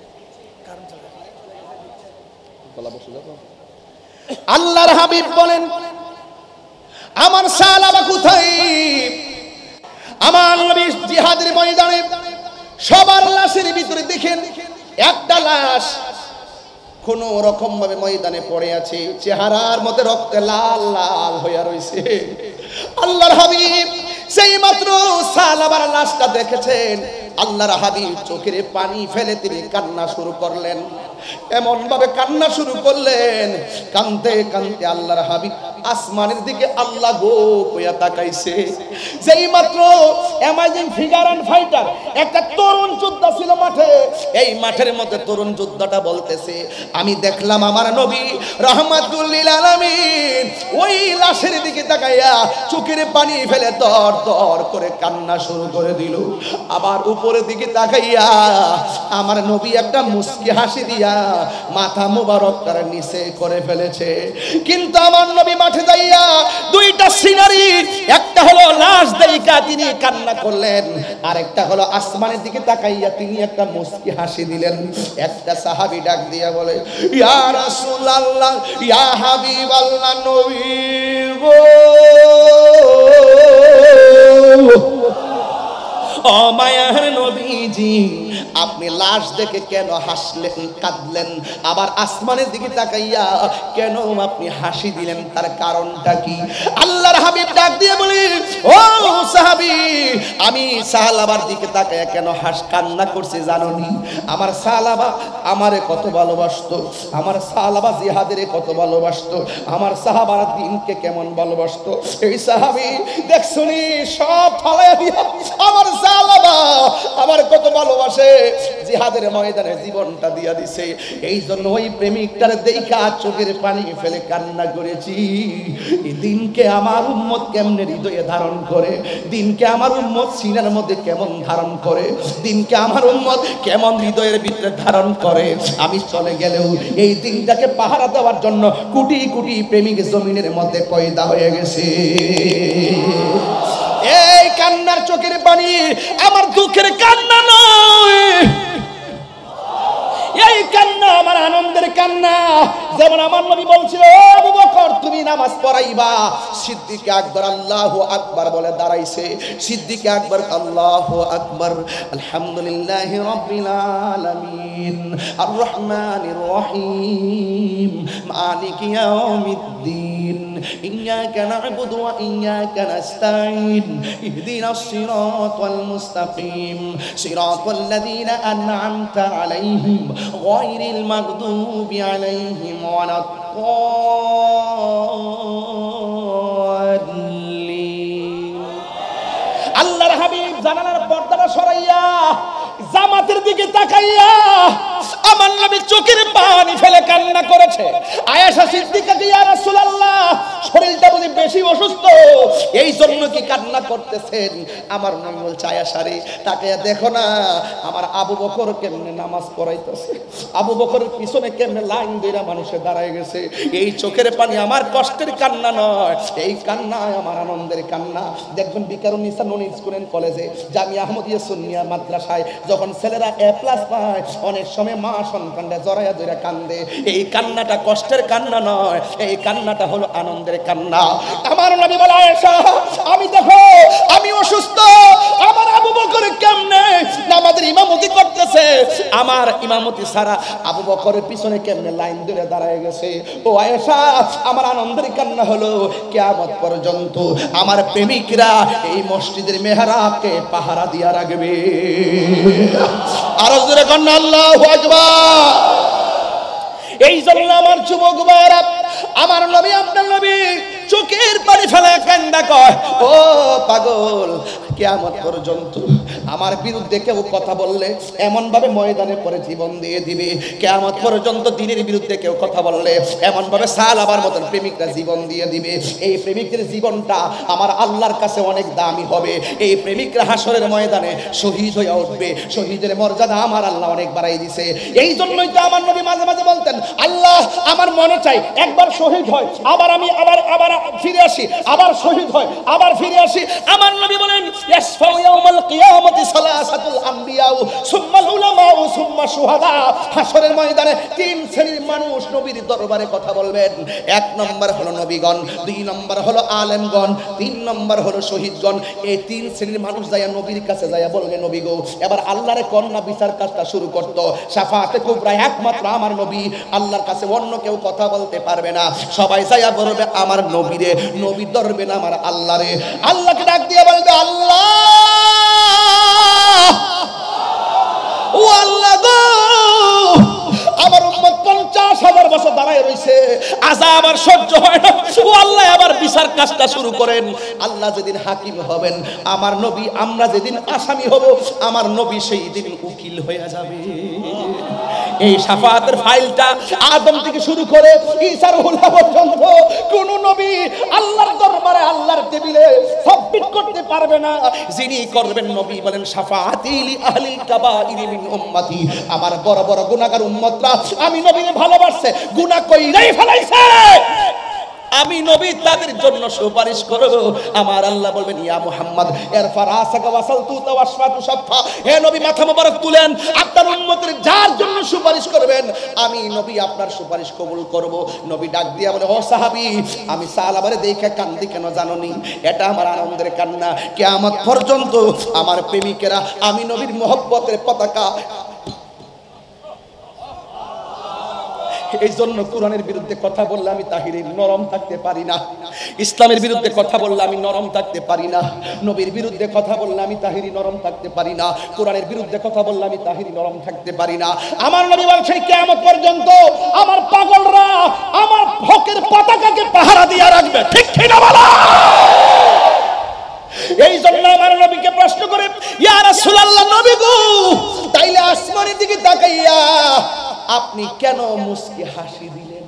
আল্লাহর হাবিব বলেন, আমার সাহাবা কোথায়? আমার নবী জিহাদের ময়দানে সবার লাশের ভিতরে দেখেন একটা লাশ কোন রকম ভাবে ময়দানে পড়ে আছে, চেহারার মধ্যে রক্তে লাল লাল হয়ে রয়েছে। আল্লাহর হাবিব সেই মাত্র সাহাবার লাশটা দেখেছেন, আল্লাহর হাবিব চোখের পানি ফেলে তিনি কান্না শুরু করলেন। এমন ভাবে কান্না শুরু করলেন, কাঁদতে কাঁদতে আল্লাহর হাবিব আসমানের দিকে আল্লাহ গো কইয়া তাকাইছে। যেই মাত্র অ্যামাজিং ফিগার এন্ড ফাইটার একটা তরুণ যোদ্ধা ছিল মাঠে, এই মাঠের মধ্যে তরুণ যোদ্ধাটা বলতেছে, আমি দেখলাম আমার নবী রাহমাতুল লিল আলামিন ওই লাশের দিকে তাকাইয়া চোখের পানি ফেলে দর দর করে কান্না শুরু করে দিল। আবার উপরের দিকে তাকাইয়া আমার নবী একটা মুস্কি হাসি দিয়া মাথা মুবারক তার নিচে করে ফেলেছে। কিন্তু আমার নবী মাঠে যাইয়া দুইটা সিনারি, একটা হলো লাশ দেইকা তিনি কান্না করলেন, আর একটা হলো আসমানের দিকে তাকাইয়া তিনি একটা মুস্কি হাসি দিলেন। একটা সাহাবী ডাক দিয়া বলে, ইয়া রাসূলুল্লাহ, ইয়া হাবিবাল্লাহ, নবী গো, ও মায়ার নবীজি, আপনি লাশ দেখে কেন হাসলেন, কাঁদলেন, আবার আসমানের দিকে তাকাইয়া কেন আপনি হাসি দিলেন, তার কারণটা কি? আল্লাহর হাবিব ডাক দিয়ে বলি, ও সাহাবী, আমি সাহাবার দিকে তাকাইয়া কেন হাস কান্না করছি জানোনি? আমার সাহাবা আমারে কত ভালোবাসতো, আমার সাহাবা জিহাদের কত ভালোবাসতো, আমার সাহাবার দিনকে কেমন ভালোবাসতো। এই সাহাবী দেখছুনি সব ফালাইয়া দিয়া আমার সাহাবা আমার কত ভালোবাসে, জিহাদের ময়দানে জীবনটা দিয়া দিছে। এই জন্য ওই প্রেমিকটার দেখা চোখের পানি ফেলে কান্না করেছি। এই দিনকে আমার উম্মত কেমনে হৃদয়ে ধারণ করে, দিনকে আমার উম্মত সিনার মধ্যে কেমন ধারণ করে, দিনকে আমার উম্মত কেমন হৃদয়ের ভিতরে ধারণ করে। আমি চলে গেলেও এই দিনটাকে পাহারা দেওয়ার জন্য কোটি কোটি প্রেমিক জমিনের মধ্যে পয়দা হয়ে গেছে। এই কান্নার চোখের পানি আমার দুঃখের কান্না নয়, এই কান্না আমার আনন্দের কান্না। যেমন আমার নবী বলছিল, ও আবু বকর তুমি নামাজ পড়াইবা, সিদ্দিক আকবর আল্লাহু আকবার বলে দাঁড়াইছে। সিদ্দিক আকবর আল্লাহু আকবার, আলহামদুলিল্লাহি রাব্বিল আলামিন, আর রহমানির রহিম, মালিকি ইয়াউমিদ্দিন, ইয়্যাকা না'বুদু ওয়া ইয়্যাকা নাস্তাঈন, ইহদিনাস সিরাতাল মুস্তাকিম, সিরাতাল লাযীনা আন'আমতা আলাইহিম গায়রিল মাগদুবি আলাইহিম ওয়ালাদ-দাল্লিন। আল্লাহর হাবিব জানালার পর্দাটা সরাইয়া জামাতের দিকে তাকাইয়া আমার নবী চোখের পানি ফেলে কান্না করেছে। আয়েশা সিদ্দিকা, ইয়া রাসূলুল্লাহ, শরীরটা বুঝি বেশি অসুস্থ, এই জন্য কি কান্না করতেছেন? আমার নবী বলছে, আয়েশা রে, তাকাইয়া দেখো না আমার আবু বকর কেমনে নামাজ পড়াইতেছে, আবু বকরের পিছনে কেমনে লাইন ধরে মানুষে দাঁড়ায় গেছে। এই চোখের পানি আমার কষ্টের কান্না নয়, এই কান্না আমার আনন্দের কান্না। দেখবেন বিকারুন নিসা নন স্কুল কলেজে, জামিয়া আহমদিয়া সুন্নিয়া মাদ্রাসায় যখন ছেলেরা এ প্লাস পায়, অনেক সময় মা সন্তানরা জড়াইয়া ধরে কান্দে। এই কান্নাটা কষ্টের কান্না নয়, এই কান্নাটা হলো আনন্দের কান্না। আমার নবী বলে, আয়েশা আমি দেখো আমি অসুস্থ, আমার আবু বকর কেমনে নামাজের ইমামতি করতেছে, আমার ইমামতি সারা আবু বকরের পিছনে কেমনে লাইন ধরে দাঁড়ায় গেছে। ও আয়েশা, আমার আনন্দের কান্না হলো কিয়ামত পর্যন্ত আমার প্রেমিকরা এই মসজিদের মেহরাবকে পাহারা দিয়া রাখবে। আরো জোরে কান্না আল্লাহু আকবার। এই জন্য আমার যুবক ভাইরা, আমার নবী আপনার নবী চোখের পানি ফেলে কান্না কয়, ও পাগল, কিয়ামত পর্যন্ত আমার বিরুদ্ধে কেউ কথা বললে এমন ভাবে ময়দানে পরে জীবন দিয়ে দিবে। কিয়ামত পর্যন্ত দিনের বিরুদ্ধে কেউ কথা বললে এমন ভাবে সালাবার মতন প্রেমিকরা জীবন দিয়ে দিবে। এই প্রেমিকদের জীবনটা আমার আল্লাহর কাছে অনেক দামি হবে। এই প্রেমিকরা হাসরের ময়দানে শহীদ হয়ে উঠবে। শহীদের মর্যাদা আমার আল্লাহ অনেক বাড়াই দিছে। এই জন্যই তো আমার নবী মাঝে মাঝে বলতেন, আল্লাহ আমার মনে চাই একবার শহীদ হয়, আবার আমি আবার আবার ফিরে আসি, আবার শহীদ হয়, আবার ফিরে আসি। আমার নবী বলেন, ইয়াসফাউ ইয়াউমাল কিয়ামতি সালাসাতুল আম্বিয়া সুম্মাল উলামা সুম্মা শুহাদা। হাসরের ময়দানে তিন শ্রেণীর মানুষ নবীর দরবারে কথা বলবেন। এক নম্বর হলো নবীগণ, দুই নম্বর হলো আলেমগণ, তিন নম্বর হলো শহীদগণ। এই তিন শ্রেণীর মানুষ যায়া নবীর কাছে যায়া বলবে, নবী গো, এবার আল্লাহরে কন্যা বিচার কাজটা শুরু করতো। শাফাআতে কুবরা একমাত্র আমার নবী, আল্লাহর কাছে অন্য কেউ কথা বলতে পারবে না। সবাই যায়া বলবে আমার নবীরে, নবী ধরবে না আমার আল্লাহরে। আল্লাহকে ডাক দিয়ে বলবে, আল্লাহ, ও আল্লাহ গো, আমার উম্মত পঞ্চাশ হাজার বছর দাঁড়ায় রয়েছে, আযাব আর সহ্য হয় না, ও আল্লাহ আবার বিচার কাজটা শুরু করেন। আল্লাহ যেদিন হাকিম হবেন আমার নবী, আমরা যেদিন আসামি হব আমার নবী সেই দিন উকিল হয়ে যাবে। এই শাফাআতের ফাইলটা আদম থেকে শুরু করে ঈসা রুহুল্লাহ পর্যন্ত কোন নবী আল্লাহর দরবারে আল্লাহর টেবিলে সাবমিট করতে পারবে না। যিনি করবেন, নবী বলেন, শাফাআতি লি আহলিল কাবাইরি মিন উম্মতি, আমার বড় বড় গুনাহগার উম্মতরা আমি নবীকে ভালোবাসছে, গুনাহ কইরাই ফেলাইছে, আমি নবী তাদের জন্য সুপারিশ করব। আমার আল্লাহ বলবেন, ইয়া মুহাম্মদ ইরফা রাসাকা ওয়াসালতু তাওয়াশফাতু শাফা, হে নবী মাথা মোবারক তুলেন, আপনার উম্মতের যার জন্য সুপারিশ করবেন আমি নবী আপনার সুপারিশ কবুল করব। নবী ডাক দিয়া বলে, ও সাহাবী, আমি সালাবারে দেখে কান্দি কেন জানোনি? এটা আমার আনন্দের কান্না। কিয়ামত পর্যন্ত আমার প্রেমিকেরা আমি নবীর মহব্বতের পতাকা। এই জন্য কোরআনের বিরুদ্ধে কথা বললে আমি তাহিরি নরম থাকতে পারি না, ইসলামের বিরুদ্ধে কথা বললে আমি নরম থাকতে পারি না, নবীর বিরুদ্ধে কথা বললে আমি তাহিরি নরম থাকতে পারি না, কোরআনের বিরুদ্ধে কথা বললে আমি তাহিরি নরম থাকতে পারি না। আমার নবী বলছেন, কিয়ামত পর্যন্ত আমার পাগলরা আমার হকের পতাকাকে পাহারা দিয়ে রাখবে। ঠিক কিনা বলা? এই জন্য আমার নবীকে প্রশ্ন করে, ইয়া রাসূলুল্লাহ, নবী গো, তাইলে আসমানের দিকে তাকাইয়া আপনি কেন মুস্কি হাসি দিলেন?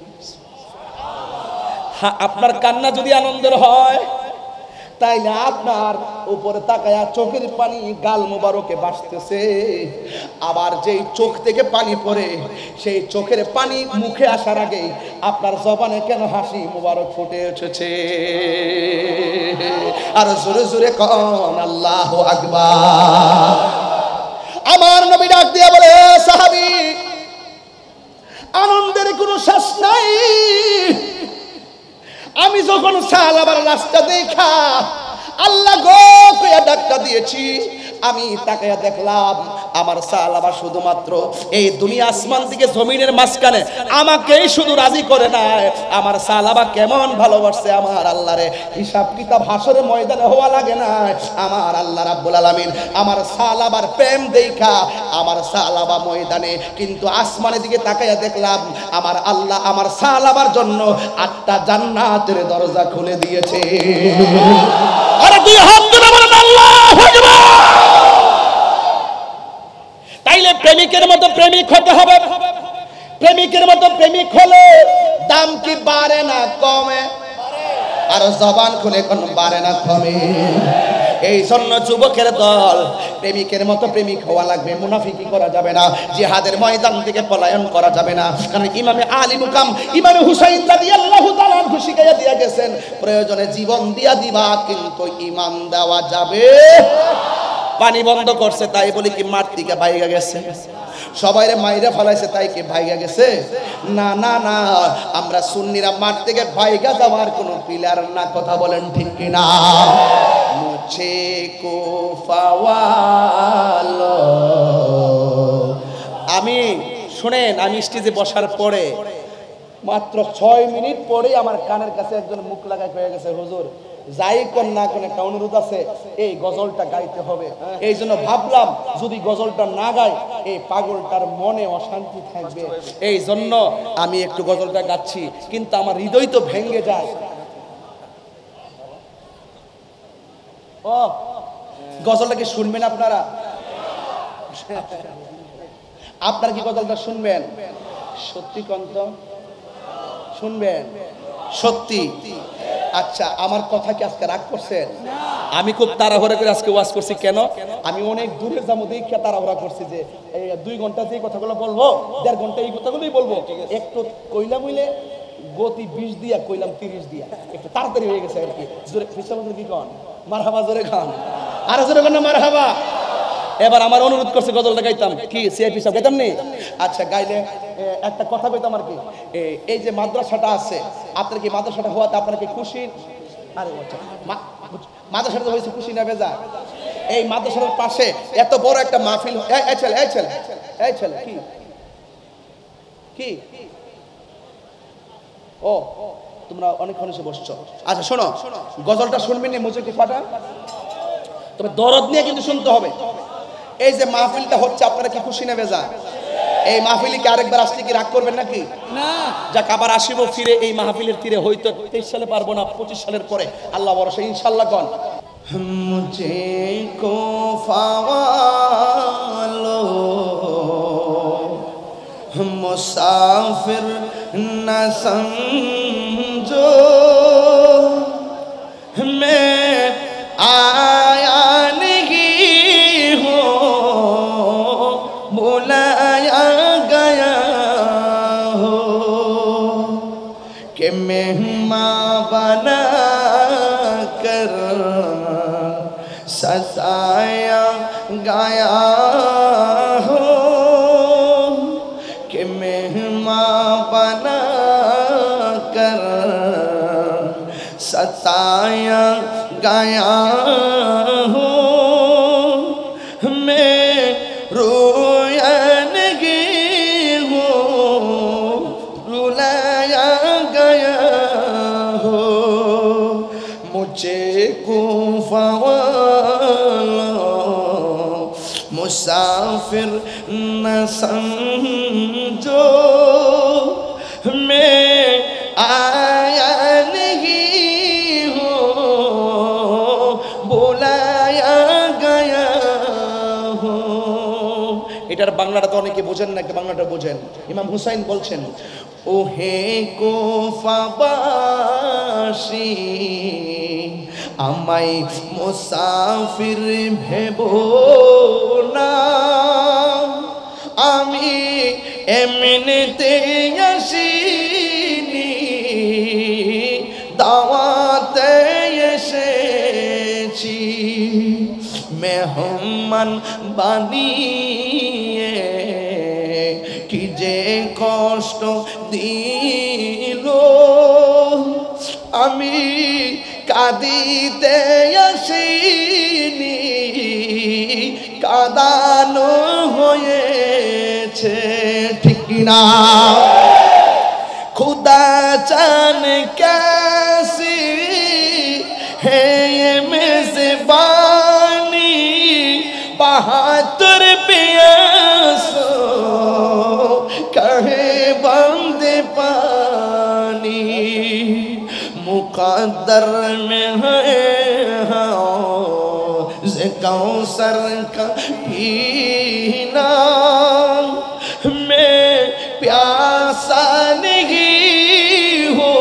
আপনার কান্না যদি আনন্দের হয় তাইলে আপনার উপরে তাকায়া চোখের পানি গাল মোবারকে ভাসতেছে, আবার যেই চোখ থেকে পানি পড়ে সেই চোখের পানি মুখে আসার আগে আপনার জবানে কেন হাসি মোবারক ফুটে উঠেছে? আর জোরে জোরে কোন আল্লাহু আকবার। আমার নবী ডাক দিয়া বলে, সাহাবী, আনন্দের কোনো শেষ নাই। আমি যখন সালাবার রাস্তা দেখা আল্লাহ গো কইয়া ডাকটা দিয়েছি, আমি তাকায়া দেখলাম আমার সালাবা শুধুমাত্র এই দুনিয়া আসমান থেকে জমিনের মাঝখানে আমাকেই শুধু রাজি করে নাই, আমার সালাবা কেমন ভালোবাসছে আমার আল্লাহরে হিসাব কিতাব হাসরের ময়দানে হওয়া লাগে না। আমার আল্লাহ রাব্বুল আলামিন আমার সালাবার প্রেম দেখা আমার সালাবা ময়দানে কিন্তু আসমানের দিকে তাকায়া দেখলাম আমার আল্লাহ আমার সালাবার জন্য আটটা জান্নাতের দরজা খুলে দিয়েছে। আরে দুই হাত তুলে বলেন আল্লাহু আকবার। তাইলে প্রেমিকের মতো প্রেমিক হতে হবে। প্রেমিকের মতো প্রেমিক হলে দাম কি বাড়ে না কমে? আর জবান খুলে কোন বাড়ে না কমে? এই জন্য যুবকের দল প্রেমিকের মতো প্রেমিক হওয়া লাগবে। মুনাফিকি করা যাবে না, জিহাদের ময়দান থেকে পলায়ন করা যাবে না। কারণ ইমামে আলী মুকাম ইমামে হুসাইন রাদিয়াল্লাহু তাআলা আনহু শিখাইয়া দিয়া গেছেন, প্রয়োজনে জীবন দিয়া দিবা কিন্তু ঈমান দেওয়া যাবে। পানি বন্ধ করছে তাই বলি কি মার থেকে বাইগা গেছে? সবাইরে মাইরা ফলাইছে তাই কি ভাইগা গেছে? না না না, আমরা সুন্নিরা মার থেকে ভাইগা যাওয়ার কোনো পিলার না। কথা বলেন ঠিক কিনা? মুঝে কো ফাওয়ালো আমি শুনেন, আমি স্টেজে বসার পরে মাত্র ছয় মিনিট পরেই আমার কানের কাছে একজন মুখ লাগাই হয়ে গেছে, হুজুর যাই কোন না কোন একটা অনুরোধ আছে, এই গজলটা গাইতে হবে। এই জন্য ভাবলাম যদি গজলটা না গাই এই পাগলটার মনে অশান্তি থাকবে, এই জন্য আমি একটু গজলটা গাচ্ছি, কিন্তু আমার হৃদয় তো ভেঙে যায়। ও গজলটা কি শুনবেন আপনারা? আপনারা কি গজলটা শুনবেন? সত্যি কন্ত শুনবেন? সত্যি? আচ্ছা, আমার কথা কি আজকে রাগ করছেন? আমি খুব তাড়াহুড়া করে আজকে ওয়াজ করছি। কেন? আমি অনেক দূরে যাবো দেখে তাড়াহুড়া করছি যে এই দুই ঘন্টা যে কথাগুলো বলবো, দেড় ঘন্টা এই কথাগুলোই বলবো। একটু কইলাম হইলে গতি বিশ দিয়া কইলাম তিরিশ দিয়া, একটু তাড়াতাড়ি হয়ে গেছে আর কি। জোরে কি কন? মারহাবা জোরে খান, আরো জোরে খান না মারহাবা। এবার আমার অনুরোধ করছে গজলটা গাইতাম, কি সিআইপি সাহেব গাইতাম নি? আচ্ছা গাইলে একটা কথা কইতাম আর কি, এই যে মাদ্রাসাটা আছে, আপনার কি মাদ্রাসাটা হওয়াতে আপনার কি খুশি? আরে আচ্ছা, মাদ্রাসাটা হয়েছে খুশি না বেজা? এই মাদ্রাসার পাশে এত বড় একটা মাহফিল, এই ছেলে এই ছেলে এই ছেলে কি কি ও তোমরা অনেকক্ষণ এসে বসছো। আচ্ছা শোনো, গজলটা শুনবেন নি মুজিবটি ফাটা, তবে দরদ নিয়ে কিন্তু শুনতে হবে। এই যে মাহফিলটা হচ্ছে, আপনারা কি খুশি না বেজা? এই মাহফিলে কি আরেকবার আসলে কি রাগ করবেন নাকি? না, যাক আবার আসিব ফিরে এই মাহফিলের তীরে। হয়তো তেইশ সালে পারবো না, পঁচিশ সালের পরে আল্লাহ ভরসা ইনশাল্লাহ। কন মুঝে কো ফাওয়ালো মুসাফির না সমঝো मैं आया नहीं हूँ बुलाया गया हो कि मेहमान बना कर सजाया गया हो कि मेहमान बना कर सताया गया हो मैं रोया नहीं हूँ रुलाया गया हो मुझे कुफा मुसाफिर न समझो मैं आया এটার বাংলাটা তো অনেকে বোঝেন না, একটা বাংলাটা বোঝেন। ইমাম হুসাইন বলছেন, ও হে কুফাবাসী আমায় মুসাফির ভেবো না, আমি এমনিতে আসিনি দাওয়াতে এসেছি, মেহমান বানিয়ে কি যে কষ্ট দিল, আমি কাঁদিতে আসিনি কাঁদানো হয়েছে, ঠিক না? खुदा जान कैसी है ये मेज़बानी बहादुर प्यासो कहे बंदे पानी मुकद्दर में है ज़े कौसर का पीना मैं प्यासा नहीं हो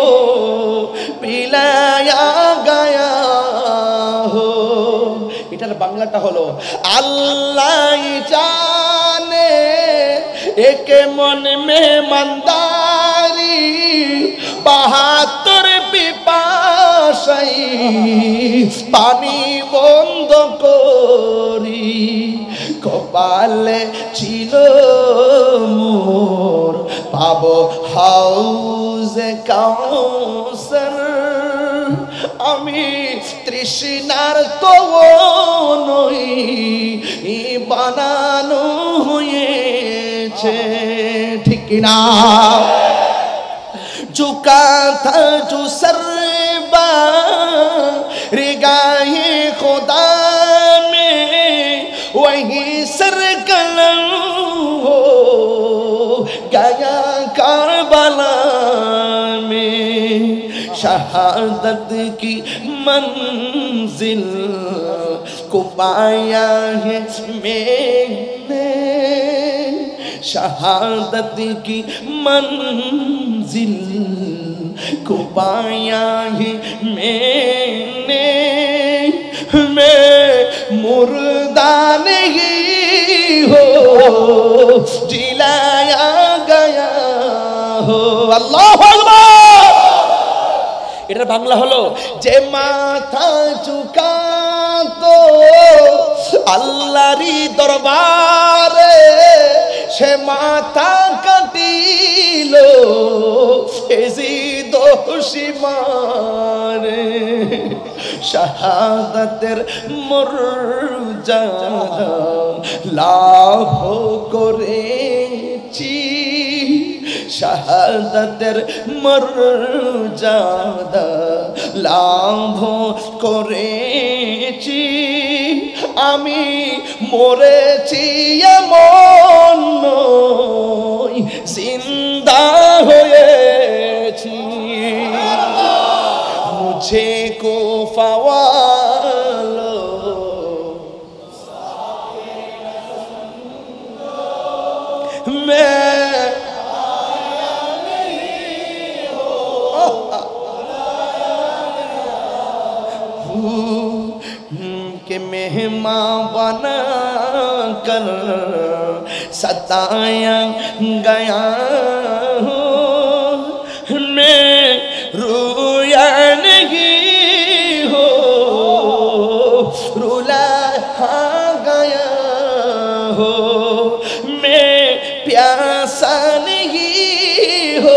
पिलाया गया हो। এটার বাংলাটা হলো, আল্লাহ জানে এক মন মেহমানদারি বাহাত্তর পিপাসাই পানি বন্ধ করি, কপালে ছিল মোর পাবো হাউজে কাউসার, আমি তৃষ্ণার তো নই বানানো হয়েছে হচ্ছে ঠিক কিনা झुका था जो सरबा रिगाहे खुदा में वही सर कलम हो गया करबला में शहादत की मंजिल को पाया है मैंने शहादत की मंजिल को पाया है मैंने मैं मुर्दा नहीं हो जिलाया गया हो अल्लाहु अकबर এটা বাংলা হলো যে মাথা ঝুকাতো আল্লাহরই দরবারে সে মাথা কাটিল এজিদ সীমারে শাহাদাতের মর্যাদা লাভ করেছি শাহাদাতের মর্যাদা লাভ করেছি আমি মরেছি এমন নয় জিন্দা হয়েছি মুঝে কো পাওয়ালো मैं के मेहमान बना कर सताया गया हूँ मैं रोया नहीं हो रुला गया हो मैं प्यासा नहीं हो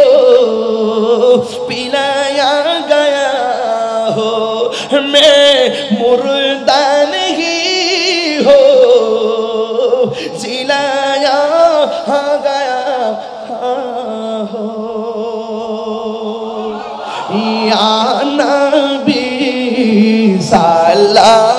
पिलाया गया हो मैं मुर्दा नहीं हो जिलाया गया हो या नबी सल्लल्लाहु